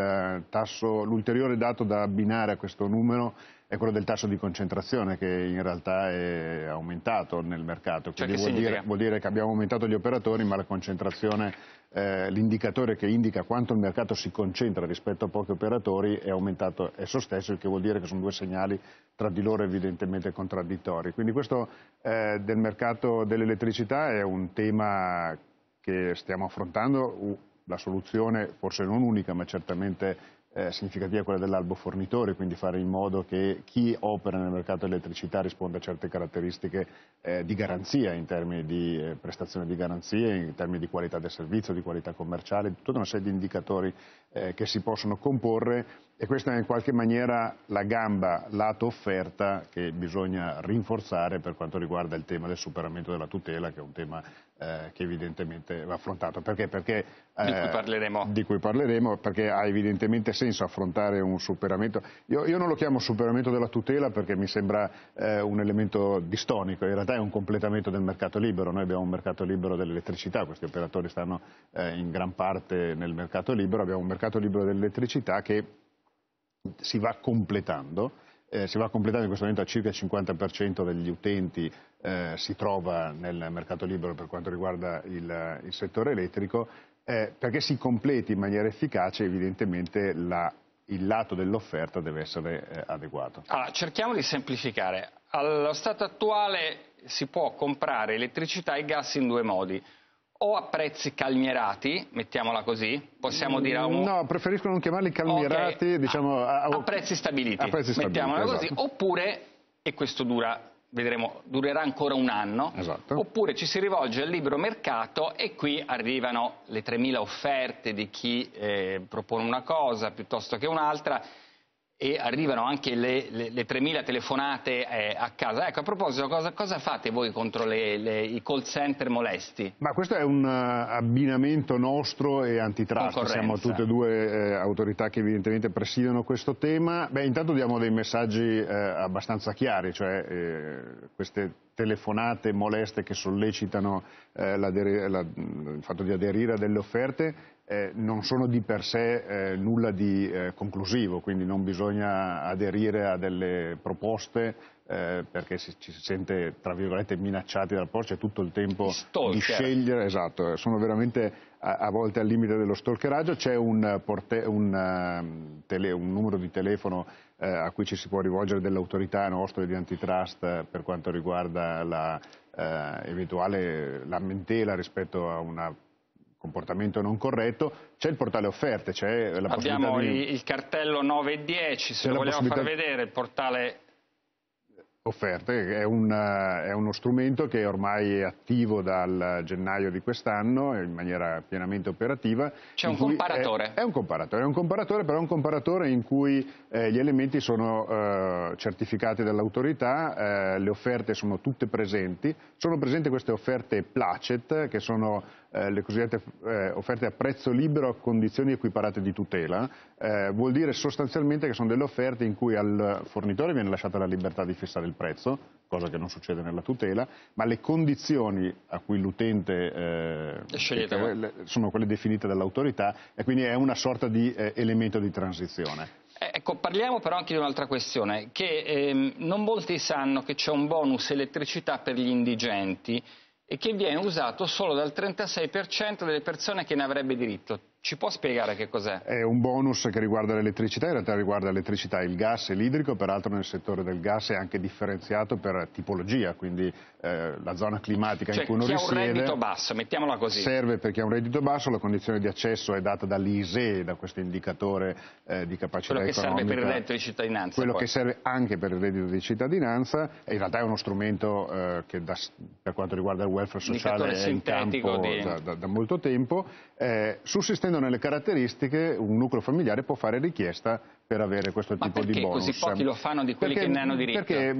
l'ulteriore dato da abbinare a questo numero è quello del tasso di concentrazione, che in realtà è aumentato nel mercato. Quindi vuol dire che abbiamo aumentato gli operatori, ma la concentrazione, l'indicatore che indica quanto il mercato si concentra rispetto a pochi operatori, è aumentato esso stesso, il che vuol dire che sono 2 segnali tra di loro evidentemente contraddittori. Quindi questo del mercato dell'elettricità è un tema che stiamo affrontando. La soluzione, forse non unica, ma certamente significativa, è quella dell'albo fornitore, quindi fare in modo che chi opera nel mercato dell'elettricità risponda a certe caratteristiche di garanzia, in termini di prestazione di garanzie, in termini di qualità del servizio, di qualità commerciale, tutta una serie di indicatori che si possono comporre, e questa è in qualche maniera la gamba lato offerta che bisogna rinforzare per quanto riguarda il tema del superamento della tutela, che è un tema che evidentemente va affrontato. Perché? Perché di cui parleremo, perché ha evidentemente senso affrontare un superamento. Io non lo chiamo superamento della tutela perché mi sembra un elemento distonico, in realtà è un completamento del mercato libero. Noi abbiamo un mercato libero dell'elettricità, questi operatori stanno in gran parte nel mercato libero, abbiamo un mercato libero dell'elettricità che si va completando. In questo momento a circa il 50% degli utenti si trova nel mercato libero per quanto riguarda il settore elettrico, perché si completi in maniera efficace evidentemente il lato dell'offerta deve essere adeguato. Allora, cerchiamo di semplificare. Allo stato attuale si può comprare elettricità e gas in 2 modi. O a prezzi calmierati, mettiamola così, possiamo dire No, preferisco non chiamarli calmierati, okay, diciamo a prezzi stabiliti, mettiamola così, esatto. Oppure, e questo durerà ancora 1 anno, esatto. Oppure ci si rivolge al libero mercato e qui arrivano le 3.000 offerte di chi propone una cosa piuttosto che un'altra, e arrivano anche le 3.000 telefonate a casa. Ecco, a proposito, cosa fate voi contro i call center molesti? Ma questo è un abbinamento nostro e antitrust, siamo tutte e due autorità che evidentemente presidiano questo tema. Beh, intanto diamo dei messaggi abbastanza chiari, cioè queste telefonate moleste che sollecitano il fatto di aderire a delle offerte non sono di per sé nulla di conclusivo, quindi non bisogna aderire a delle proposte perché ci si sente, tra virgolette, minacciati dal c'è tutto il tempo di scegliere, esatto, sono veramente a volte al limite dello stalkeraggio. C'è un numero di telefono a cui ci si può rivolgere dell'autorità nostra di antitrust per quanto riguarda la eventuale lamentela rispetto a un comportamento non corretto. C'è il portale offerte, c'è la possibilità Abbiamo il cartello 9 e 10, se lo vogliamo far vedere, il portale offerte, è uno strumento che ormai è attivo dal gennaio di quest'anno in maniera pienamente operativa. C'è un comparatore. È un comparatore, però è un comparatore in cui gli elementi sono certificati dall'autorità, le offerte sono tutte presenti, sono presenti queste offerte placet, che sono le cosiddette offerte a prezzo libero a condizioni equiparate di tutela. Vuol dire sostanzialmente che sono delle offerte in cui al fornitore viene lasciata la libertà di fissare il prezzo, cosa che non succede nella tutela, ma le condizioni a cui l'utente sono quelle definite dall'autorità e quindi è una sorta di elemento di transizione. Ecco, parliamo però anche di un'altra questione, che non molti sanno che c'è un bonus elettricità per gli indigenti e che viene usato solo dal 36% delle persone che ne avrebbe diritto. Ci può spiegare che cos'è? È un bonus che riguarda l'elettricità, in realtà riguarda l'elettricità, il gas e l'idrico, peraltro nel settore del gas è anche differenziato per tipologia, quindi la zona climatica in cui uno risiede. Chi ha un reddito basso, mettiamola così. Serve per chi ha un reddito basso, la condizione di accesso è data dall'ISEE, da questo indicatore di capacità economica. Quello che serve per il reddito di cittadinanza. Quello che serve anche per il reddito di cittadinanza, e in realtà è uno strumento che per quanto riguarda il welfare sociale è in campo da molto tempo. Sussistendo nelle caratteristiche, un nucleo familiare può fare richiesta per avere questo tipo di bonus. Così pochi lo fanno di quelli che ne hanno diritto? Perché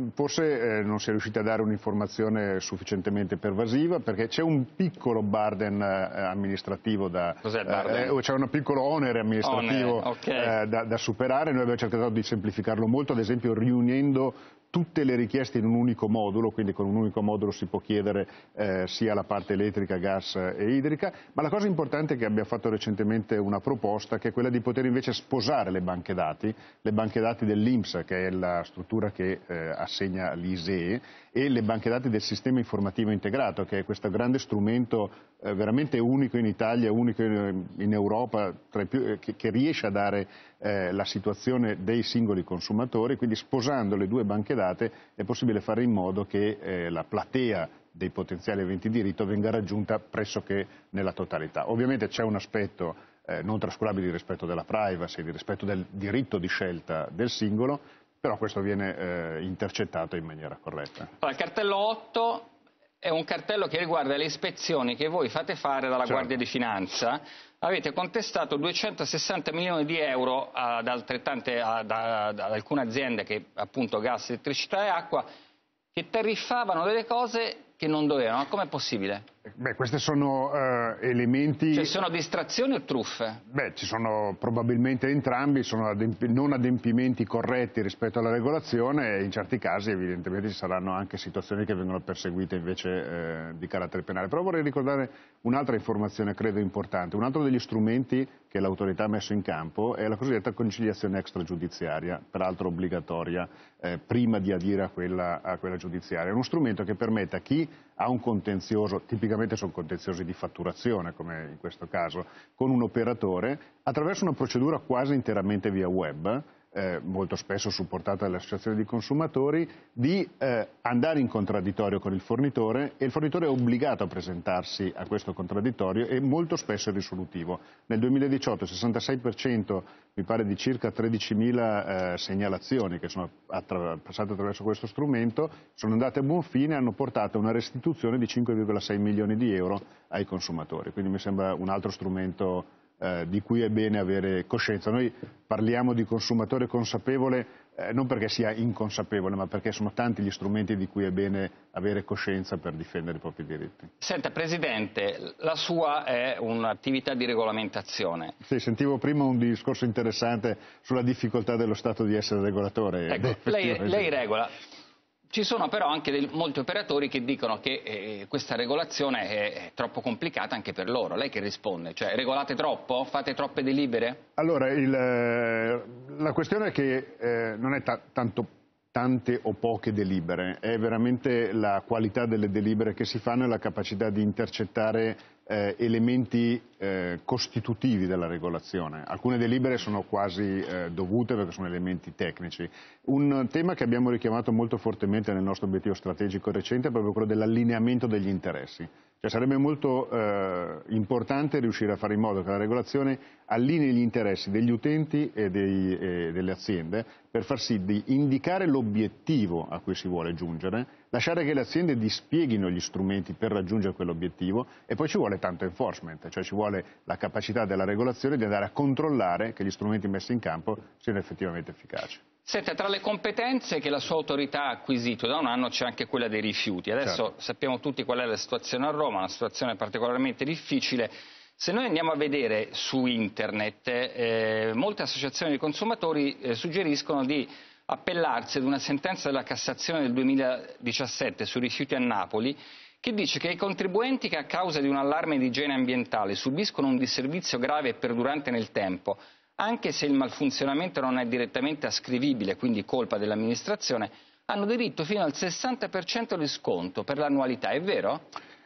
forse non si è riusciti a dare un'informazione sufficientemente pervasiva, perché c'è un piccolo burden amministrativo Cos'è il burden? c'è un piccolo onere amministrativo da superare. Noi abbiamo cercato di semplificarlo molto, ad esempio riunendo tutte le richieste in un unico modulo, quindi con un unico modulo si può chiedere sia la parte elettrica, gas e idrica, ma la cosa importante è che abbiamo fatto recentemente una proposta che è quella di poter invece sposare le banche dati dell'INPS, che è la struttura che assegna l'ISEE, e le banche dati del sistema informativo integrato, che è questo grande strumento veramente unico in Italia, unico in Europa, che riesce a dare la situazione dei singoli consumatori. Quindi sposando le due banche dati è possibile fare in modo che la platea dei potenziali aventi diritto venga raggiunta pressoché nella totalità. Ovviamente c'è un aspetto non trascurabile di rispetto della privacy, di rispetto del diritto di scelta del singolo, però questo viene intercettato in maniera corretta. Il cartello 8 è un cartello che riguarda le ispezioni che voi fate fare dalla Guardia di Finanza. Avete contestato 260 milioni di euro ad alcune aziende, che appunto gas, elettricità e acqua, che tariffavano delle cose che non dovevano. Com'è possibile? Beh, questi sono elementi... Cioè sono distrazioni o truffe? Beh, ci sono probabilmente entrambi, sono non adempimenti corretti rispetto alla regolazione e in certi casi evidentemente ci saranno anche situazioni che vengono perseguite invece di carattere penale. Però vorrei ricordare un'altra informazione credo importante. Un altro degli strumenti che l'autorità ha messo in campo è la cosiddetta conciliazione extragiudiziaria, peraltro obbligatoria prima di adire a quella giudiziaria. È uno strumento che permette a chi ha un contenzioso, tipicamente sono contenziosi di fatturazione come in questo caso, con un operatore, attraverso una procedura quasi interamente via web, molto spesso supportata dalle associazioni di consumatori, di andare in contraddittorio con il fornitore, e il fornitore è obbligato a presentarsi a questo contraddittorio e molto spesso è risolutivo. Nel 2018 il 66% mi pare di circa 13.000 segnalazioni che sono passate attraverso questo strumento sono andate a buon fine e hanno portato a una restituzione di 5,6 milioni di euro ai consumatori, quindi mi sembra un altro strumento di cui è bene avere coscienza. Noi parliamo di consumatore consapevole non perché sia inconsapevole, ma perché sono tanti gli strumenti di cui è bene avere coscienza per difendere i propri diritti. Senta, Presidente, la sua è un'attività di regolamentazione. Sì, sentivo prima un discorso interessante sulla difficoltà dello Stato di essere regolatore. Ecco, lei regola. Ci sono però anche molti operatori che dicono che questa regolazione è troppo complicata anche per loro. Lei che risponde? Cioè, regolate troppo? Fate troppe delibere? Allora, la questione è che non è tanto tante o poche delibere, è veramente la qualità delle delibere che si fanno e la capacità di intercettare elementi costitutivi della regolazione. Alcune delibere sono quasi dovute perché sono elementi tecnici. Un tema che abbiamo richiamato molto fortemente nel nostro obiettivo strategico recente è proprio quello dell'allineamento degli interessi. Cioè, sarebbe molto importante riuscire a fare in modo che la regolazione allinei gli interessi degli utenti e delle aziende per far sì di indicare l'obiettivo a cui si vuole giungere, lasciare che le aziende dispieghino gli strumenti per raggiungere quell'obiettivo e poi ci vuole tanto enforcement, cioè ci vuole la capacità della regolazione di andare a controllare che gli strumenti messi in campo siano effettivamente efficaci. Senta, tra le competenze che la sua autorità ha acquisito da un anno c'è anche quella dei rifiuti. Adesso sappiamo tutti qual è la situazione a Roma, una situazione particolarmente difficile. Se noi andiamo a vedere su internet, molte associazioni di consumatori suggeriscono di appellarsi ad una sentenza della Cassazione del 2017 sui rifiuti a Napoli, che dice che i contribuenti che a causa di un allarme di igiene ambientale subiscono un disservizio grave e perdurante nel tempo, anche se il malfunzionamento non è direttamente ascrivibile, quindi colpa dell'amministrazione, hanno diritto fino al 60% di sconto per l'annualità, è vero?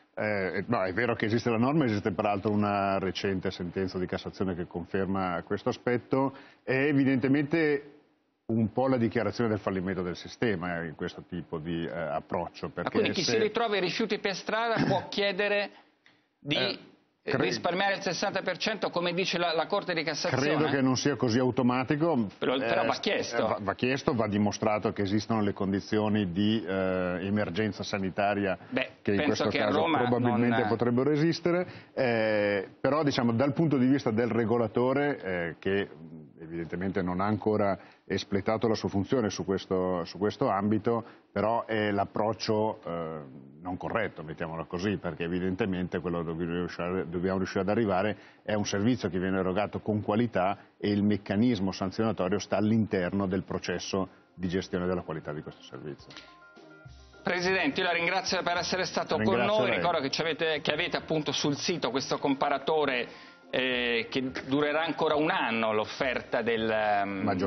No, è vero che esiste la norma, esiste peraltro una recente sentenza di Cassazione che conferma questo aspetto, è evidentemente un po' la dichiarazione del fallimento del sistema in questo tipo di approccio. Ma quindi chi si ritrova i rifiuti per strada può chiedere di risparmiare il 60% come dice la Corte di Cassazione? Credo che non sia così automatico. Però va chiesto. Va chiesto, va dimostrato che esistono le condizioni di emergenza sanitaria che in questo caso probabilmente potrebbero esistere, però diciamo dal punto di vista del regolatore che evidentemente non ha ancora espletato la sua funzione su questo ambito, però è l'approccio non corretto, mettiamolo così, perché evidentemente quello dove dobbiamo riuscire ad arrivare è un servizio che viene erogato con qualità e il meccanismo sanzionatorio sta all'interno del processo di gestione della qualità di questo servizio. Presidente, io la ringrazio per essere stato con noi, ricordo che avete appunto sul sito questo comparatore che durerà ancora un anno, l'offerta della maggior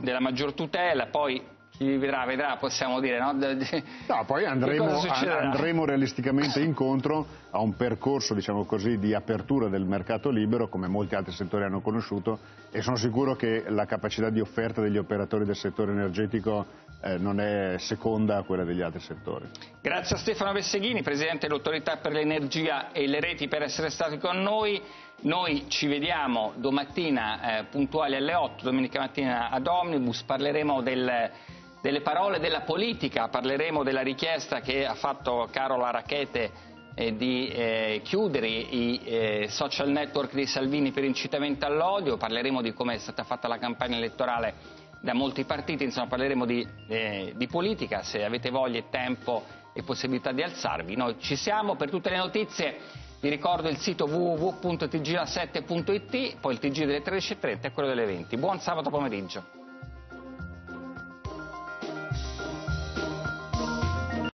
tutela, poi chi vedrà possiamo dire, no? No, poi andremo realisticamente incontro a un percorso, diciamo così, di apertura del mercato libero come molti altri settori hanno conosciuto e sono sicuro che la capacità di offerta degli operatori del settore energetico non è seconda a quella degli altri settori. Grazie a Stefano Besseghini, Presidente dell'Autorità per l'Energia e le Reti, per essere stati con noi. Noi ci vediamo domattina puntuali alle 8, domenica mattina ad Omnibus, parleremo delle parole della politica, parleremo della richiesta che ha fatto Carola Rackete di chiudere i social network di Salvini per incitamento all'odio, parleremo di come è stata fatta la campagna elettorale da molti partiti, insomma parleremo di politica. Se avete voglia e tempo e possibilità di alzarvi, noi ci siamo. Per tutte le notizie vi ricordo il sito www.tgla7.it, poi il TG delle 13:30 e quello delle 20. Buon sabato pomeriggio.